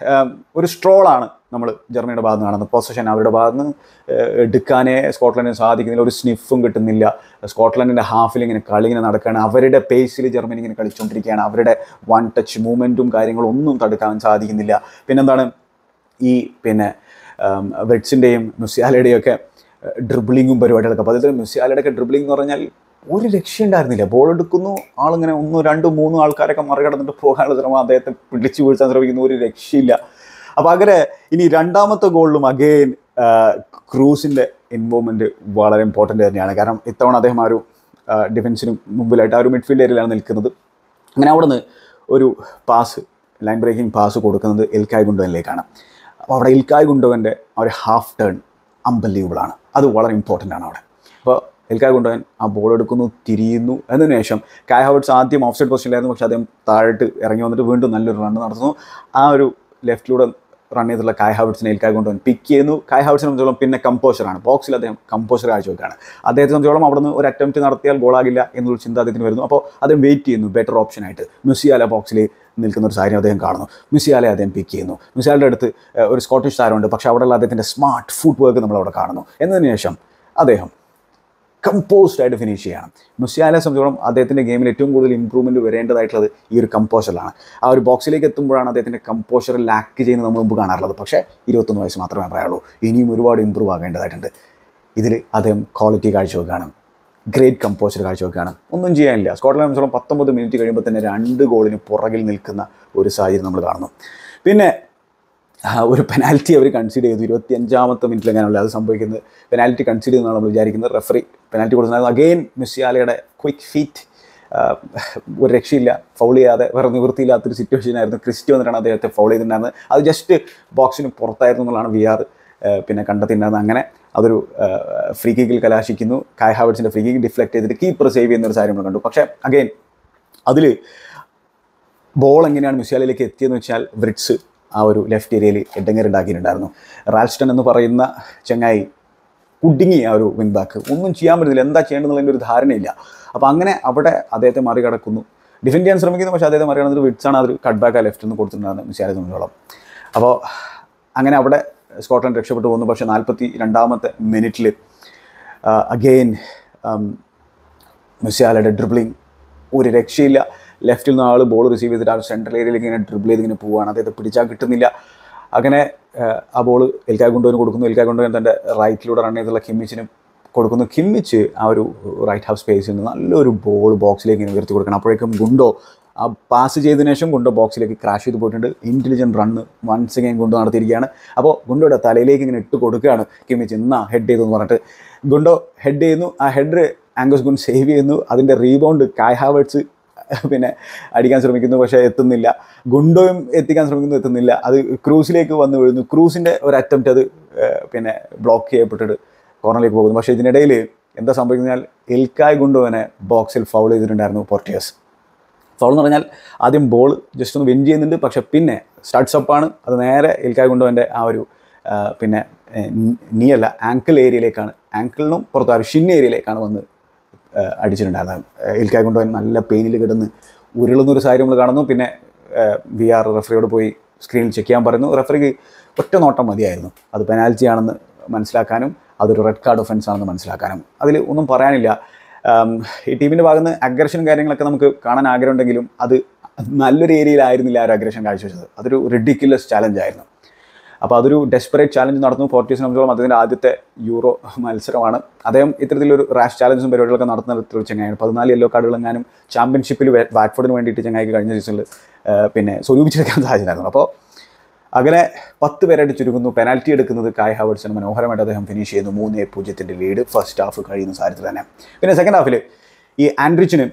ഒരു സ്ട്രോളാണ് നമ്മൾ ജർമ്മനിയുടെ ഭാഗത്ത് നിന്ന് കാണുന്നത്. പൊസഷൻ അവരുടെ ഭാഗത്ത് നിന്ന് എടുക്കാനേ സ്കോട്ട്ലൻഡിന് സാധിക്കുന്നില്ല, ഒരു സ്നിഫും കിട്ടുന്നില്ല. സ്കോട്ട്ലൻഡിൻ്റെ ഹാഫിൽ ഇങ്ങനെ കളി ഇങ്ങനെ നടക്കുകയാണ്. അവരുടെ പേസിൽ ജർമ്മനി ഇങ്ങനെ കളിച്ചുകൊണ്ടിരിക്കുകയാണ്. അവരുടെ വൺ ടച്ച് മൂവ്മെൻറ്റും കാര്യങ്ങളും ഒന്നും തടുക്കാൻ സാധിക്കുന്നില്ല. പിന്നെന്താണ് ഈ പിന്നെ വെഡ്സിൻ്റെയും മുസിയാലയുടെയും ഒക്കെ ഡ്രിബിളിങ്ങും പരിപാടികളൊക്കെ. അപ്പോൾ അതിൽ തന്നെ മുസിയാലയുടെയൊക്കെ ഡ്രിബിളിംഗ് എന്ന് പറഞ്ഞാൽ ഒരു രക്ഷയുണ്ടായിരുന്നില്ല. ബോൾ എടുക്കുന്നു, ആളിങ്ങനെ 1, 2, 3 ആൾക്കാരൊക്കെ മറികടന്നിട്ട് പോകാനുള്ള ശ്രമം, അദ്ദേഹത്തെ പിടിച്ചു വീഴ്ത്താൻ ശ്രമിക്കുന്നു, ഒരു രക്ഷയില്ല. അപ്പോൾ അങ്ങനെ ഇനി 2ാമത്തെ ഗോളിലും അഗെയിൻ ക്രൂസിൻ്റെ ഇൻവോൾവ്മെൻറ്റ് വളരെ ഇമ്പോർട്ടൻ്റ് തന്നെയാണ്. കാരണം ഇത്തവണ അദ്ദേഹം ആ ഒരു ഡിഫൻസിന് മുമ്പിലായിട്ട് ആ ഒരു മിഡ്ഫീൽഡ് ഏരിയയിലാണ് നിൽക്കുന്നത്. അങ്ങനെ അവിടെ നിന്ന് ഒരു പാസ്, ലൈൻ ബ്രേക്കിംഗ് പാസ് കൊടുക്കുന്നത് ഇൽക്കായ് ഗുണ്ടോനിലേക്കാണ്. അപ്പോൾ അവിടെ ഇൽക്കായ് ഗുണ്ടോവൻ്റെ ആ ഒരു ഹാഫ് ടേൺ അൺബിലീവബിളാണ്. അത് വളരെ ഇമ്പോർട്ടൻ്റ് ആണ് അവിടെ. അപ്പോൾ ഇൽക്കായ് ഗുണ്ടോവൻ ആ ബോൾ എടുക്കുന്നു, തിരിയുന്നു. അതിന് ശേഷം കായ് ഹാവേർട്സ് ആദ്യം ഓഫ് സൈഡ് പൊസിഷനിലായിരുന്നു. പക്ഷേ അദ്ദേഹം താഴോട്ട് ഇറങ്ങി വന്നിട്ട് വീണ്ടും നല്ലൊരു റണ്ണ് നടത്തുന്നു. ആ ഒരു ലെഫ്റ്റിലൂടെ റൺ ചെയ്തിട്ടുള്ള കായ് ഹാവേർട്സിനെ ഇൽക്കായ് ഗുണ്ടോവൻ പിക്ക് ചെയ്യുന്നു. കായ് ഹാവേർട്സിനെ സംബന്ധിച്ചോളം പിന്നെ കമ്പോഷറാണ്. ബോക്സിൽ അദ്ദേഹം കമ്പോഷർ കാഴ്ചവെക്കുകയാണ്. അദ്ദേഹത്തെ സംബന്ധിച്ചോളം അവിടെ നിന്ന് ഒരു അറ്റംപ്റ്റ് നടത്തിയാൽ ഗോളാകില്ല എന്നുള്ള ചിന്ത അദ്ദേഹത്തിന് വരുന്നു. അപ്പോൾ അദ്ദേഹം വെയിറ്റ് ചെയ്യുന്നു ബെറ്റർ ഓപ്ഷനായിട്ട്. മുസിയാല ബോക്സിൽ നിൽക്കുന്ന ഒരു സാഹചര്യം അദ്ദേഹം കാണുന്നു. മുസിയാലെ അദ്ദേഹം പിക്ക് ചെയ്യുന്നു. മുസിയാലയുടെ അടുത്ത് ഒരു സ്കോട്ടിഷ് താരമുണ്ട്. പക്ഷേ അവിടെയുള്ള അദ്ദേഹത്തിൻ്റെ സ്മാർട്ട് ഫുട് വർക്ക് നമ്മളവിടെ കാണുന്നു. എന്നതിന് ശേഷം അദ്ദേഹം കമ്പോസ്ഡ് ആയിട്ട് ഫിനിഷ് ചെയ്യണം. മുസിയാലയെ സംബന്ധിച്ചോളം അദ്ദേഹത്തിൻ്റെ ഗെയിമിൽ ഏറ്റവും കൂടുതൽ ഇമ്പ്രൂവ്മെൻറ്റ് വരേണ്ടതായിട്ടുള്ളത് ഈ ഒരു കമ്പോഷറിലാണ്. ആ ഒരു ബോക്സിലേക്ക് എത്തുമ്പോഴാണ് അദ്ദേഹത്തിൻ്റെ കമ്പോഷർ ലാക്ക് ചെയ്യുന്നത് നമ്മൾ മുമ്പ് കാണാറുള്ളത്. പക്ഷേ 21 വയസ്സ് മാത്രമേ പറയാനുള്ളൂ. ഇനിയും ഒരുപാട് ഇമ്പ്രൂവ് ആകേണ്ടതായിട്ടുണ്ട്. ഇതിൽ അദ്ദേഹം ക്വാളിറ്റി കാഴ്ചവെക്കുകയാണ്, ഗ്രേറ്റ് കമ്പോസർ കാഴ്ചവെക്കുകയാണ്. ഒന്നും ചെയ്യാനില്ല. സ്കോട്ട്ലൻഡ് സംബന്ധിച്ചോളം 19 മിനിറ്റ് കഴിയുമ്പോൾ തന്നെ 2 ഗോളിന് പുറകിൽ നിൽക്കുന്ന ഒരു സാഹചര്യം നമ്മൾ കാണുന്നു. പിന്നെ ഒരു പെനാൽറ്റി അവർ കൺസിഡർ ചെയ്തു 25ാമത്തെ മിനിറ്റിൽ എങ്ങനെയുള്ള അത് സംഭവിക്കുന്നത്. പെനാൽറ്റി കൺസിഡർ ചെയ്യുന്നതാണ് നമ്മൾ വിചാരിക്കുന്നത്. റെഫറി പെനാൽറ്റി കൊടുക്കുന്നത് അഗെയിൻ മുസിയാലയുടെ ക്വിക്ക് ഫീറ്റ്, ഒരു രക്ഷയില്ല, ഫൗൾ ചെയ്യാതെ വേറെ നിവൃത്തിയില്ലാത്തൊരു സിറ്റുവേഷൻ ആയിരുന്നു. ക്രിസ്റ്റി വന്നിട്ടാണ് അദ്ദേഹത്തെ ഫൗൾ ചെയ്തിട്ടുണ്ടായിരുന്നത്. അത് ജസ്റ്റ് ബോക്സിന് പുറത്തായിരുന്നു എന്നുള്ളതാണ് VR പിന്നെ കണ്ടെത്തിയിട്ടുണ്ടായിരുന്നത്. അങ്ങനെ അതൊരു ഫ്രീ കിക്കിൽ കലാശിക്കുന്നു. കായ് ഹാവർട്സിൻ്റെ ഫ്രീ കിക്ക് ഡിഫ്ലക്ട് ചെയ്തിട്ട് കീപ്പർ സേവ് ചെയ്യുന്നൊരു കാര്യം നമ്മൾ കണ്ടു. പക്ഷേ അഗെയിൻ അതിൽ ബോൾ എങ്ങനെയാണ് മുസിയാലയിലേക്ക് എത്തിയെന്ന് വെച്ചാൽ വ്രിറ്റ്സ് ആ ഒരു ലെഫ്റ്റ് ഏരിയയിൽ ഹെഡിങ്ങർ ഉണ്ടാക്കിയിട്ടുണ്ടായിരുന്നു. റാൽസ്റ്റൺ എന്ന് പറയുന്ന ചങ്ങായി കുടുങ്ങി ആ ഒരു വിങ് ബാക്ക്, ഒന്നും ചെയ്യാൻ പറ്റുന്നില്ല, എന്താ ചെയ്യേണ്ടതെന്നുള്ളതിൻ്റെ ഒരു ധാരണയില്ല. അപ്പോൾ അങ്ങനെ അവിടെ അദ്ദേഹത്തെ മറികടക്കുന്നു, ഡിഫെൻഡ് ചെയ്യാൻ ശ്രമിക്കുന്നു. പക്ഷേ അദ്ദേഹത്തെ മറികടന്നിട്ട് വിറ്റ്സാണ് അത് കട്ട് ബാക്ക് ആ ലെഫ്റ്റിൽ നിന്ന് കൊടുത്തിട്ടുണ്ടായിരുന്നത് മുസിയാലയെ സംബന്ധിച്ചോളം. അപ്പോൾ അങ്ങനെ അവിടെ സ്കോട്ട്ലൻഡ് രക്ഷപ്പെട്ടു പോകുന്നു. പക്ഷേ 42ാമത്തെ മിനിറ്റിൽ അഗെയിൻ മുസിയാലയുടെ ഡ്രിബ്ലിങ് ഒരു രക്ഷയില്ല. ലെഫ്റ്റിൽ നിന്ന് ആൾ ബോൾ റിസീവ് ചെയ്തിട്ട് ആ സെൻട്രൽ ഏരിയയിലേക്ക് ഇങ്ങനെ ഡ്രിബിൾ ചെയ്ത് ഇങ്ങനെ പോവുകയാണ്. അദ്ദേഹത്തെ പിടിച്ചാൽ കിട്ടുന്നില്ല. അങ്ങനെ ആ ബോൾ ഇൽക്കായ് ഗുണ്ടോവിന് കൊടുക്കുന്നു. ഇൽക്കായ് ഗുണ്ടോവൻ തൻ്റെ റൈറ്റിലൂടെ റൺ ചെയ്തുള്ള കിമ്മിച്ചിന് കൊടുക്കുന്നു. കിമ്മിച്ച് ആ ഒരു റൈറ്റ് ഹാഫ് സ്പേസിൽ നിന്ന് നല്ലൊരു ബോൾ ബോക്സിലേക്ക് ഇങ്ങനെ ഉയർത്തി കൊടുക്കണം. അപ്പോഴേക്കും ഗുണ്ടോ ആ പാസ് ചെയ്തതിനു ശേഷം ഗുണ്ടോ ബോക്സിലേക്ക് ക്രാഷ് ചെയ്ത് പോയിട്ടുണ്ട്. Intelligent run once again Gundo നടത്തിയിരിക്കുകയാണ്. അപ്പോൾ ഗുണ്ടോയുടെ തലയിലേക്ക് ഇങ്ങനെ ഇട്ട് കൊടുക്കുകയാണ് കിമ്മിച്ച്, എന്നാ ഹെഡ് ചെയ്തു എന്ന് പറഞ്ഞിട്ട്. ഗുണ്ടോ ഹെഡ് ചെയ്യുന്നു. ആ ഹെഡ് ആംഗസ് ഗുൺ സേവ് ചെയ്യുന്നു. അതിൻ്റെ റീബൗണ്ട് കായ് ഹാവർട്സ് പിന്നെ അടിക്കാൻ ശ്രമിക്കുന്നു, പക്ഷേ എത്തുന്നില്ല. ഗുണ്ടോയും എത്തിക്കാൻ ശ്രമിക്കുന്നു, എത്തുന്നില്ല. അത് ക്രൂസിലേക്ക് വന്ന് വീഴുന്നു. ക്രൂസിൻ്റെ ഒരു അറ്റംപ്റ്റ് അത് പിന്നെ ബ്ലോക്ക് ചെയ്യപ്പെട്ടിട്ട് കോർണറിലേക്ക് പോകുന്നു. പക്ഷേ ഇതിനിടയിൽ എന്താ സംഭവിക്കുന്നതിനാൽ ഇൽക്കായ് ഗുണ്ടോവിനെ ബോക്സിൽ ഫൗൾ ചെയ്തിട്ടുണ്ടായിരുന്നു പോർട്ടിയേഴ്സ്. ഫൗൾ എന്ന് പറഞ്ഞാൽ ആദ്യം ബോൾ ജസ്റ്റ് ഒന്ന് വിൻ ചെയ്യുന്നുണ്ട്, പക്ഷേ പിന്നെ സ്റ്റാർട്ട്സ് അപ്പാണ്. അത് നേരെ ഇൽക്കായ് ഗുണ്ടോവിൻ്റെ ആ ഒരു പിന്നെ നീയല്ല ആങ്കിൾ ഏരിയയിലേക്കാണ്, ആങ്കിളിനും പുറത്ത് ആ ഒരു ഷിൻ ഏരിയയിലേക്കാണ് വന്ന് അടിച്ചിട്ടുണ്ടായിരുന്നത്. ഇൽക്കായ് ഗുണ്ടോവൻ നല്ല പെയിനിൽ കിടന്ന് ഉരുളുന്നൊരു സാഹചര്യം നമ്മൾ കാണുന്നു. പിന്നെ VR റെഫറിയോട് പോയി സ്ക്രീനിൽ ചെക്ക് ചെയ്യാൻ പറയുന്നു. റെഫറിക്ക് ഒറ്റ നോട്ടം മതിയായിരുന്നു അത് പെനാൽറ്റി ആണെന്ന് മനസ്സിലാക്കാനും അതൊരു റെഡ് കാർഡ് ഒഫൻസ് ആണെന്ന് മനസ്സിലാക്കാനും. അതിൽ ഒന്നും പറയാനില്ല. ഈ ടീമിൻ്റെ ഭാഗത്ത് നിന്ന് അഗ്രഷനും കാര്യങ്ങളൊക്കെ നമുക്ക് കാണാൻ ആഗ്രഹമുണ്ടെങ്കിലും അത് നല്ലൊരു ഏരിയയിലായിരുന്നില്ല ആ ഒരു അഗ്രഷൻ കാഴ്ചവെച്ചത്. അതൊരു റിഡിക്കുലസ് ചാലഞ്ചായിരുന്നു. അപ്പോൾ അതൊരു ഡെസ്പറേറ്റ് ചാലഞ്ച് നടന്നു. പോർട്ടിയേഴ്സിനെ സംബന്ധിച്ചോളം അദ്ദേഹത്തിൻ്റെ ആദ്യത്തെ യൂറോ മത്സരമാണ്. അദ്ദേഹം ഇത്തരത്തിലൊരു റാഷ് ചാലഞ്ചും പരിപാടികളൊക്കെ നടത്തുന്ന തരത്തിലുള്ള ചങ്ങായാണ്. 14 യെല്ലോ കാർഡുകൾ എങ്ങാനും ചാമ്പ്യൻഷിപ്പിൽ വാറ്റ്ഫോർഡിന് വേണ്ടിയിട്ട് ചങ്ങായിക്ക് കഴിഞ്ഞ സീസണിൽ പിന്നെ സ്വരൂപിച്ചെടുക്കാൻ സാഹചര്യമായിരുന്നു. അപ്പോൾ അങ്ങനെ 10 പേരായിട്ട് ചുരുങ്ങുന്നു. പെനാൽറ്റി എടുക്കുന്നത് കായ് ഹാവർട്സിന് മനോഹരമായിട്ട് അദ്ദേഹം ഫിനിഷ് ചെയ്യുന്നു. 3-0 ലീഡ് ഫസ്റ്റ് ഹാഫ് കഴിയുന്ന സാഹചര്യത്തിൽ തന്നെ. പിന്നെ സെക്കൻഡ് ഹാഫിൽ ഈ ആൻഡ്രിച്ചിന്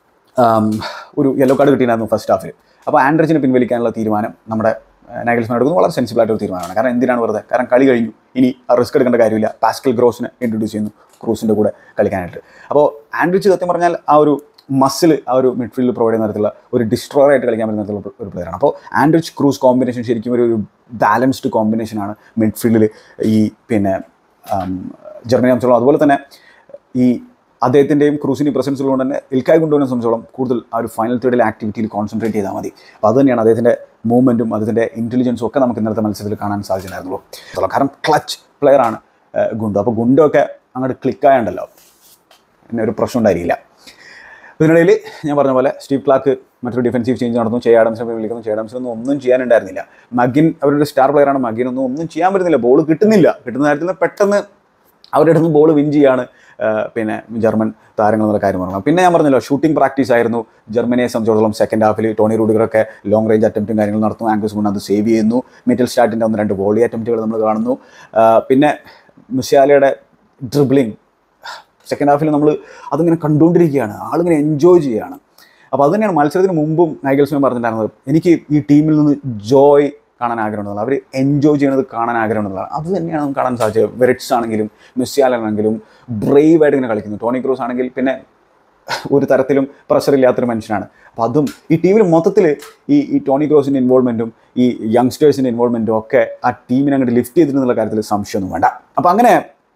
ഒരു യെല്ലോ കാർഡ് കിട്ടിയിട്ടുണ്ടായിരുന്നു ഫസ്റ്റ് ഹാഫിൽ. അപ്പോൾ ആൻഡ്രിച്ചിന് പിൻവലിക്കാനുള്ള തീരുമാനം നമ്മുടെ നാഗൽസ്മാൻ എടുക്കുന്നത് വളരെ സെൻസിബിളായിട്ടൊരു തീരുമാനമാണ്. കാരണം എന്തിനാണ് വെറുതെ, കാരണം കളി കഴിഞ്ഞു, ഇനി ആ റിസ്ക് എടുക്കേണ്ട കാര്യമില്ല. പാസ്കൽ ഗ്രോസിനെ ഇൻട്രൊഡ്യൂസ് ചെയ്യുന്നു ക്രൂസിൻ്റെ കൂടെ കളിക്കാനായിട്ട്. അപ്പോൾ ആൻഡ്രിച്ച് സത്യം പറഞ്ഞാൽ ആ ഒരു മസിൽ ആ ഒരു മിഡ്ഫീൽഡിൽ പ്രൊവൈഡ് ചെയ്യുന്ന തരത്തിലുള്ള ഒരു ഡിസ്ട്രോയർ ആയിട്ട് കളിക്കാൻ പറ്റുന്ന തരത്തിലുള്ള ഒരു പ്ലെയറാണ്. അപ്പോൾ ആൻഡ്രിച്ച് ക്രൂസ് കോമ്പിനേഷൻ ശരിക്കും ഒരു ബാലൻസ്ഡ് കോമ്പിനേഷനാണ് മിഡ്ഫീൽഡിൽ ഈ പിന്നെ ജർമ്മനിയെ സംബന്ധിച്ചോളം. അതുപോലെ തന്നെ ഈ അദ്ദേഹത്തിൻ്റെയും ക്രൂസിൻ്റെ പ്രസൻസ് ഉള്ളതുകൊണ്ട് തന്നെ ഇൽക്കായ് ഗുണ്ടോവിനെ സംബന്ധിച്ചോളം കൂടുതൽ ആ ഒരു ഫൈനൽ തേർഡിലെ ആക്ടിവിറ്റിയിൽ കോൺസെൻട്രേറ്റ് ചെയ്താൽ മതി. അപ്പോൾ അത് തന്നെയാണ് അദ്ദേഹത്തിൻ്റെ മൂവ്മെൻറ്റും അദ്ദേഹത്തിൻ്റെ ഇൻ്റലിജൻസും ഒക്കെ നമുക്ക് ഇന്നത്തെ മത്സരത്തിൽ കാണാൻ സാധിച്ചിട്ടുണ്ടായിരുന്നുള്ളൂ. കാരണം ക്ലച്ച് പ്ലെയറാണ് ഗുണ്ടോ. അപ്പോൾ ഗുണ്ടോ ഒക്കെ അങ്ങോട്ട് ക്ലിക്കായുണ്ടല്ലോ, പിന്നെ ഒരു പ്രശ്നം ഉണ്ടായിരിക്കില്ല. ഇതിനിടയിൽ ഞാൻ പറഞ്ഞ പോലെ സ്റ്റീവ് ക്ലാർക്ക് മറ്റൊരു ഡിഫൻസീവ് ചേഞ്ച് നടന്നു. ചേ ആഡംസിനെ വിളിക്കുന്നു. ചേ ആഡംസിനൊന്നും ഒന്നും ചെയ്യാനുണ്ടായിരുന്നില്ല. മഗിൻ അവരുടെ സ്റ്റാർ പ്ലെയറാണ്. മഗിനൊന്നും ചെയ്യാൻ പറ്റുന്നില്ല. ബോൾ കിട്ടുന്നില്ല. കിട്ടുന്ന കാര്യത്തിൽ പെട്ടെന്ന് അവരുടെ അടുത്ത് ബോൾ വിൻ ചെയ്യാണ് പിന്നെ ജർമ്മൻ താരങ്ങൾ എന്നുള്ള കാര്യം പറഞ്ഞു. പിന്നെ ഞാൻ പറഞ്ഞല്ലോ ഷൂട്ടിംഗ് പ്രാക്ടീസ് ആയിരുന്നു ജർമ്മനിയെ സംബന്ധിച്ചിടത്തോളം. സെക്കൻഡ് ഹാഫിൽ ടോണി റൂഡിഗറൊക്കെ ലോങ് റേഞ്ച് അറ്റംപ്റ്റും കാര്യങ്ങൾ നടത്തുന്നു. ആംഗസ് ഗുൺ അത് സേവ് ചെയ്യുന്നു. മിഡിൽ സ്റ്റാർട്ടിൻ്റെ 1-2 വോളി അറ്റംപ്റ്റുകൾ നമ്മൾ കാണുന്നു. പിന്നെ മുസിയാലയുടെ ഡ്രിബ്ലിങ് സെക്കൻഡ് ഹാഫിൽ നമ്മൾ അതിങ്ങനെ കണ്ടുകൊണ്ടിരിക്കുകയാണ്, ആളിങ്ങനെ എൻജോയ് ചെയ്യുകയാണ്. അപ്പോൾ അത് തന്നെയാണ് മത്സരത്തിന് മുമ്പും നാഗൽസ്മാൻ പറഞ്ഞിട്ടുണ്ടായിരുന്നത്, എനിക്ക് ഈ ടീമിൽ നിന്ന് ജോയ് കാണാൻ ആഗ്രഹമുണ്ടെന്നുള്ളത്, അവർ എൻജോയ് ചെയ്യുന്നത് കാണാൻ ആഗ്രഹമുണ്ടെന്നുള്ളത്. അത് തന്നെയാണ് നമുക്ക് കാണാൻ സാധിച്ചത്. വെറിറ്റ്സ് ആണെങ്കിലും മുസിയാലാണെങ്കിലും ബ്രേവായിട്ട് ഇങ്ങനെ കളിക്കുന്നു. ടോണി ക്രൂസ് ആണെങ്കിൽ പിന്നെ ഒരു തരത്തിലും പ്രഷറില്ലാത്തൊരു മനുഷ്യനാണ്. അപ്പോൾ അതും ഈ ടീമിൽ മൊത്തത്തിൽ ഈ ടോണി ക്രൂസിൻ്റെ ഇൻവോൾവ്മെൻറ്റും ഈ യങ്സ്റ്റേഴ്സിൻ്റെ ഇൻവോൾവ്മെൻറ്റും ഒക്കെ ആ ടീമിനെ അങ്ങോട്ട് ലിഫ്റ്റ് ചെയ്തിട്ടുള്ള കാര്യത്തിൽ സംശയമൊന്നും വേണ്ട. അപ്പോൾ അങ്ങനെ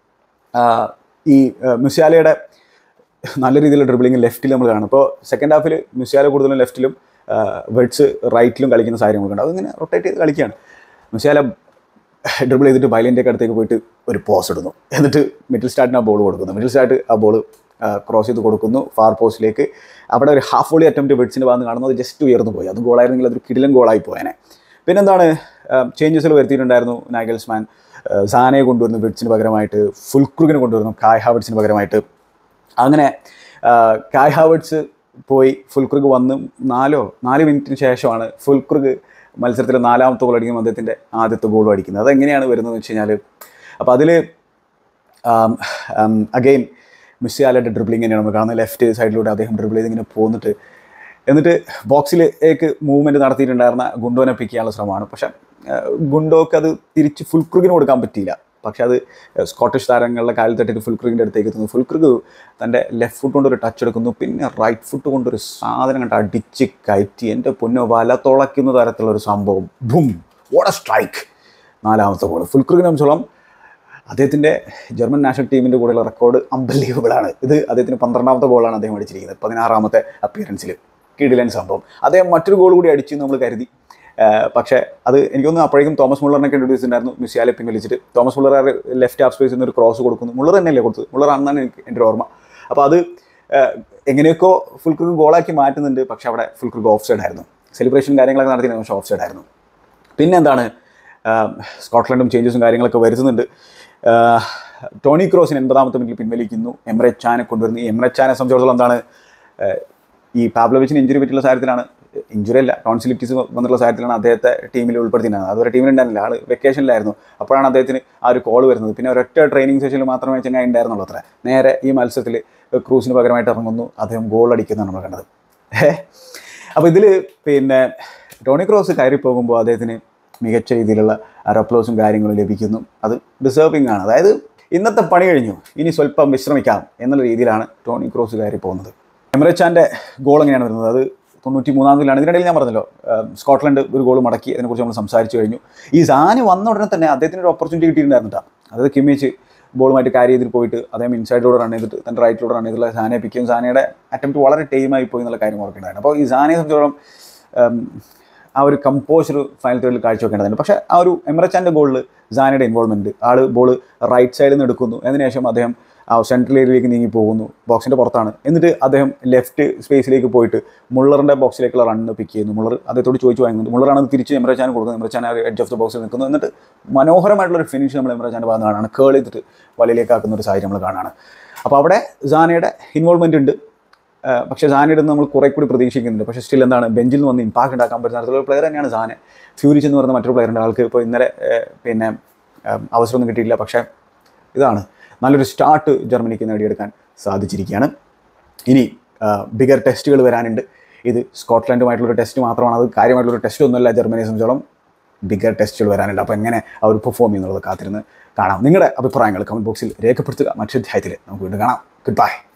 ഈ മുസിയാലയുടെ നല്ല രീതിയിലുള്ള ഡ്രിബിളിങ് ലെഫ്റ്റിൽ നമ്മൾ കാണും. അപ്പോൾ സെക്കൻഡ് ഹാഫിൽ മുസിയാല കൂടുതലും ലെഫ്റ്റിലും വെഡ്സ് റൈറ്റിലും കളിക്കുന്ന സാഹചര്യങ്ങളുണ്ട്. അതിങ്ങനെ റൊട്ടേറ്റ് ചെയ്ത് കളിക്കുകയാണ്. മുസിയാല ഡ്രിബിൾ ചെയ്തിട്ട് ബൈലിൻ്റെയൊക്കെ അടുത്തേക്ക് പോയിട്ട് ഒരു പോസ് ഇടുന്നു. എന്നിട്ട് മിഡിൽ സ്റ്റാർട്ടിന് ആ ബോൾ കൊടുക്കുന്നു. മിഡിൽ സ്റ്റാർട്ട് ആ ബോൾ ക്രോസ് ചെയ്ത് കൊടുക്കുന്നു ഫാർ പോസ്റ്റിലേക്ക്. അവിടെ ഒരു ഹാഫ് വോളി അറ്റംപ്റ്റ് വെഡ്സിൻ്റെ ഭാഗത്ത് കാണുന്നത് ജസ്റ്റ് ഉയർന്നു പോയി. അത് ഗോളായിരുന്നെങ്കിൽ അതൊരു കിടിലൻ ഗോളായി പോയേനെ. പിന്നെന്താണ് ചേഞ്ചസിൽ വരുത്തിയിട്ടുണ്ടായിരുന്നു നാഗൽസ്മാൻ. സാനയെ കൊണ്ടുവരുന്നു വെഡ്സിന് പകരമായിട്ട്, ഫുൾക്രുഗിനെ കൊണ്ടുവരുന്നു കായ് ഹാവർട്സിന് പകരമായിട്ട്. അങ്ങനെ കായ് ഹാവർട്സ് പോയി ഫുൾക്രുഗ് വന്ന് 4 മിനിറ്റിന് ശേഷമാണ് ഫുൾക്രുഗ് മത്സരത്തിൽ 4ാമത്തെ ഗോൾ അടിക്കുമ്പോൾ അദ്ദേഹത്തിൻ്റെ ആദ്യത്തെ ഗോളും അടിക്കുന്നത്. അതെങ്ങനെയാണ് വരുന്നതെന്ന് വെച്ച് കഴിഞ്ഞാൽ, അപ്പോൾ അതിൽ അഗെയിൻ മുസിയാലയുടെ ഡ്രിബ്ലിംഗ് തന്നെയാണ് നമ്മൾ കാണുന്നത്. ലെഫ്റ്റ് സൈഡിലൂടെ അദ്ദേഹം ഡ്രിബിൾ ചെയ്ത് ഇങ്ങനെ പോന്നിട്ട് എന്നിട്ട് ബോക്സിലേക്ക് മൂവ്മെൻറ്റ് നടത്തിയിട്ടുണ്ടായിരുന്ന ഗുണ്ടോനെ പിക്ക് ചെയ്യാനുള്ള ശ്രമമാണ്. പക്ഷേ ഗുണ്ടോക്ക് അത് തിരിച്ച് ഫുൾക്രിഗിന് കൊടുക്കാൻ പറ്റിയില്ല. പക്ഷേ അത് സ്കോട്ടിഷ് താരങ്ങളുടെ കാലിൽ തട്ടിയിട്ട് ഫുൾക്രിഗിൻ്റെ അടുത്തേക്ക് എത്തുന്നു. ഫുൾക്രിഗ് തൻ്റെ ലെഫ്റ്റ് ഫുട്ട് കൊണ്ടൊരു ടച്ച് എടുക്കുന്നു, പിന്നെ റൈറ്റ് ഫുട്ട് കൊണ്ടൊരു സാധനം കണ്ട് അടിച്ച് കയറ്റി എൻ്റെ പൊന്നോ വല തുളയ്ക്കുന്ന തരത്തിലുള്ളൊരു സംഭവം. Boom, what a strike! 4ാമത്തെ ഗോൾ. ഫുൾക്രിഗിനെ സംബന്ധിച്ചോളം അദ്ദേഹത്തിൻ്റെ ജർമ്മൻ നാഷണൽ ടീമിൻ്റെ കൂടെയുള്ള റെക്കോർഡ് അൺബിലീവബിളാണ്. ഇത് അദ്ദേഹത്തിന് 12ാമത്തെ ഗോളാണ് അദ്ദേഹം അടിച്ചിരിക്കുന്നത് 16ാമത്തെ അപ്പിയറൻസിൽ. കിടിലൻ സംഭവം. അദ്ദേഹം മറ്റൊരു ഗോൾ കൂടി അടിച്ചു നമ്മൾ കരുതി. പക്ഷേ അത് എനിക്കൊന്ന് അപ്പോഴേക്കും തോമസ് മുള്ളറിനൊക്കെ ഇൻട്രൊഡ്യൂസ് ഉണ്ടായിരുന്നു. മുസിയാലെ പിൻവലിച്ചിട്ട് തോമസ് മുള്ളർ ലെഫ്റ്റ് ഹാഫ് സ്പേസിൽ നിന്ന് ഒരു ക്രോസ് കൊടുക്കുന്നു. മുള്ളർ തന്നെയല്ലേ കൊടുത്തത്? മുള്ളറാണെന്നാണ് എൻ്റെ ഒരു ഓർമ്മ. അപ്പോൾ അത് എങ്ങനെയൊക്കെ ഫുൾക്രിഗ് ഗോളാക്കി മാറ്റുന്നുണ്ട്. പക്ഷേ അവിടെ ഫുൾക്രിഗ് ഓഫ് സൈഡ് ആയിരുന്നു. സെലിബ്രേഷൻ കാര്യങ്ങളൊക്കെ നടത്തിയിരുന്നു, പക്ഷേ ഓഫ് സൈഡ് ആയിരുന്നു. പിന്നെ എന്താണ്, സ്കോട്ട്ലൻഡും ചേഞ്ചസും കാര്യങ്ങളൊക്കെ വരുത്തുന്നുണ്ട്. ടോണി ക്രോസിന് 80ാമത്തെ മിനിറ്റിൽ പിൻവലിക്കുന്നു. എംറെ ചാനെ കൊണ്ടുവരുന്നു. ഈ എംറെ ചാനെ സംബന്ധിച്ചിടത്തോളം എന്താണ്, ഈ പാബ്ലോവിച്ചിന് ഇഞ്ചുറി പറ്റിയുള്ള സാഹചര്യത്തിലാണ്, ഇഞ്ചുറി അല്ല ടോൺസിലിറ്റീസ് വന്നിട്ടുള്ള സാഹചര്യത്തിലാണ് അദ്ദേഹത്തെ ടീമിൽ ഉൾപ്പെടുത്തിയിരുന്നത്. അതുവരെ ടീമിലുണ്ടായിരുന്നില്ല, ആൾ വെക്കേഷനിലായിരുന്നു. അപ്പോഴാണ് അദ്ദേഹത്തിന് ആ ഒരു കോൾ വരുന്നത്. പിന്നെ ഒരൊറ്റ ട്രെയിനിങ് സെഷനിൽ മാത്രമേ ചെങ്ങായി ഉണ്ടായിരുന്നുള്ളൂ അത്ര. നേരെ ഈ മത്സരത്തിൽ ക്രൂസിന് പകരമായിട്ട് ഇറങ്ങുന്നു, അദ്ദേഹം ഗോൾ അടിക്കുന്നതാണ് നമ്മൾ കണ്ടത്. അപ്പോൾ ഇതിൽ പിന്നെ ടോണി ക്രോസ് കയറി പോകുമ്പോൾ അദ്ദേഹത്തിന് മികച്ച രീതിയിലുള്ള അപ്ലോസും കാര്യങ്ങളും ലഭിക്കുന്നു. അത് ഡിസേർവിംഗ് ആണ്. അതായത് ഇന്നത്തെ പണി കഴിഞ്ഞു, ഇനി സ്വല്പം വിശ്രമിക്കാം എന്നുള്ള രീതിയിലാണ് ടോണി ക്രോസ് കയറി പോകുന്നത്. എംറെ ചാൻ്റെ ഗോൾ എങ്ങനെയാണ് വരുന്നത്? അത് 93ാമതിലാണ്. ഇതിനിടയിൽ ഞാൻ പറഞ്ഞല്ലോ സ്കോട്ട്ലൻഡ് ഒരു ഗോൾ മടക്കി, അതിനെക്കുറിച്ച് നമ്മൾ സംസാരിച്ചു കഴിഞ്ഞു. ഈ സാനി വന്ന ഉടനെ തന്നെ അദ്ദേഹത്തിന് ഒരു ഓപ്പർച്യൂണിറ്റി കിട്ടിയിട്ടുണ്ടായിരുന്നു. അതായത് കിമ്മിച്ച് ബോളുമായിട്ട് ക്യാരി ചെയ്തിട്ട് പോയിട്ട് അദ്ദേഹം ഇൻസൈഡിലൂടെ റൺ ചെയ്തിട്ട് തൻ്റെ റൈറ്റിലൂടെ റൺ ചെയ്തിട്ടുള്ള സാനയെ പിക്കും. സാനയുടെ അറ്റംപ്റ്റ് വളരെ ടൈമായി പോയി എന്നുള്ള കാര്യം ഓർക്കേണ്ടതാണ്. അപ്പോൾ ഈ സാനയെ സംബന്ധിച്ചോളം ആ ഒരു കമ്പോസർ ഫൈനൽ തേർഡിൽ കാഴ്ചവെക്കേണ്ടതുണ്ട്. പക്ഷേ ആ ഒരു എംറെ ചാൻ്റെ ഗോളിൽ സാനയുടെ ഇൻവോൾവ്മെൻറ്റ്, ആൾ ബോൾ റൈറ്റ് സൈഡിൽ നിന്ന് എടുക്കുന്നു, അതിനുശേഷം അദ്ദേഹം ആ സെൻട്രൽ ഏരിയയിലേക്ക് നീങ്ങി പോകുന്നു, ബോക്സിൻ്റെ പുറത്താണ്. എന്നിട്ട് അദ്ദേഹം ലെഫ്റ്റ് സ്പേസിലേക്ക് പോയിട്ട് മുള്ളറിൻ്റെ ബോക്സിലേക്കുള്ള റണ്ണ് പിക്ക് ചെയ്യുന്നു. മുള്ളർ അദ്ദേഹത്തോട് ചോദിച്ചു വാങ്ങുന്നുണ്ട്. മുള്ളറാണ് തിരിച്ച് എംറെ ചാൻ കൊടുക്കുന്നത്. Emre Can edge of the ബോക്സിൽ നിൽക്കുന്നു. എന്നിട്ട് മനോഹരമായിട്ടുള്ളൊരു ഫിനിഷ് നമ്മൾ എംറെ ചാൻ്റെ ഭാഗത്ത് കാണാണ്. കേൾ ചെയ്തിട്ട് വലയിലേക്ക് ആക്കുന്ന ഒരു സാഹചര്യം നമ്മൾ കാണാണ്. അപ്പോൾ അവിടെ സാനയുടെ ഇൻവോൾവ്മെൻറ്റ് ഉണ്ട്. പക്ഷേ സാനയുടെ നമ്മൾ കുറേ കൂടി പ്രതീക്ഷിക്കുന്നുണ്ട്. പക്ഷേ സ്റ്റിൽ എന്താണ്, ബെഞ്ചിൽ നിന്ന് വന്ന് ഇമ്പാക്ട് ഉണ്ടാക്കാൻ പറ്റുന്ന തരത്തിലുള്ള പ്ലെയർ തന്നെയാണ് സാനെ. ഫ്യൂരിച്ച് എന്ന് പറയുന്ന മറ്റൊരു പ്ലെയറുണ്ട്. ആൾക്ക് ഇപ്പോൾ ഇന്നലെ പിന്നെ അവസരമൊന്നും കിട്ടിയില്ല. പക്ഷേ ഇതാണ് നല്ലൊരു സ്റ്റാർട്ട് ജർമ്മനിക്ക് നേടിയെടുക്കാൻ സാധിച്ചിരിക്കുകയാണ്. ഇനി ബിഗർ ടെസ്റ്റുകൾ വരാനുണ്ട്. ഇത് സ്കോട്ട്ലൻഡുമായിട്ടുള്ളൊരു ടെസ്റ്റ് മാത്രമാണ്. അത് കാര്യമായിട്ടുള്ളൊരു ടെസ്റ്റ് ഒന്നുമല്ല. ജർമ്മനിയെ സംബന്ധിച്ചോളം ബിഗർ ടെസ്റ്റുകൾ വരാനുണ്ട്. അപ്പോൾ എങ്ങനെ അവർ പെർഫോം ചെയ്യുന്നുള്ളത് കാത്തിരുന്ന് കാണാം. നിങ്ങളുടെ അഭിപ്രായങ്ങൾ കമൻറ്റ് ബോക്സിൽ രേഖപ്പെടുത്തുക. മറ്റൊരു അധ്യായത്തിൽ നമുക്ക് വീണ്ടും കാണാം. Good bye.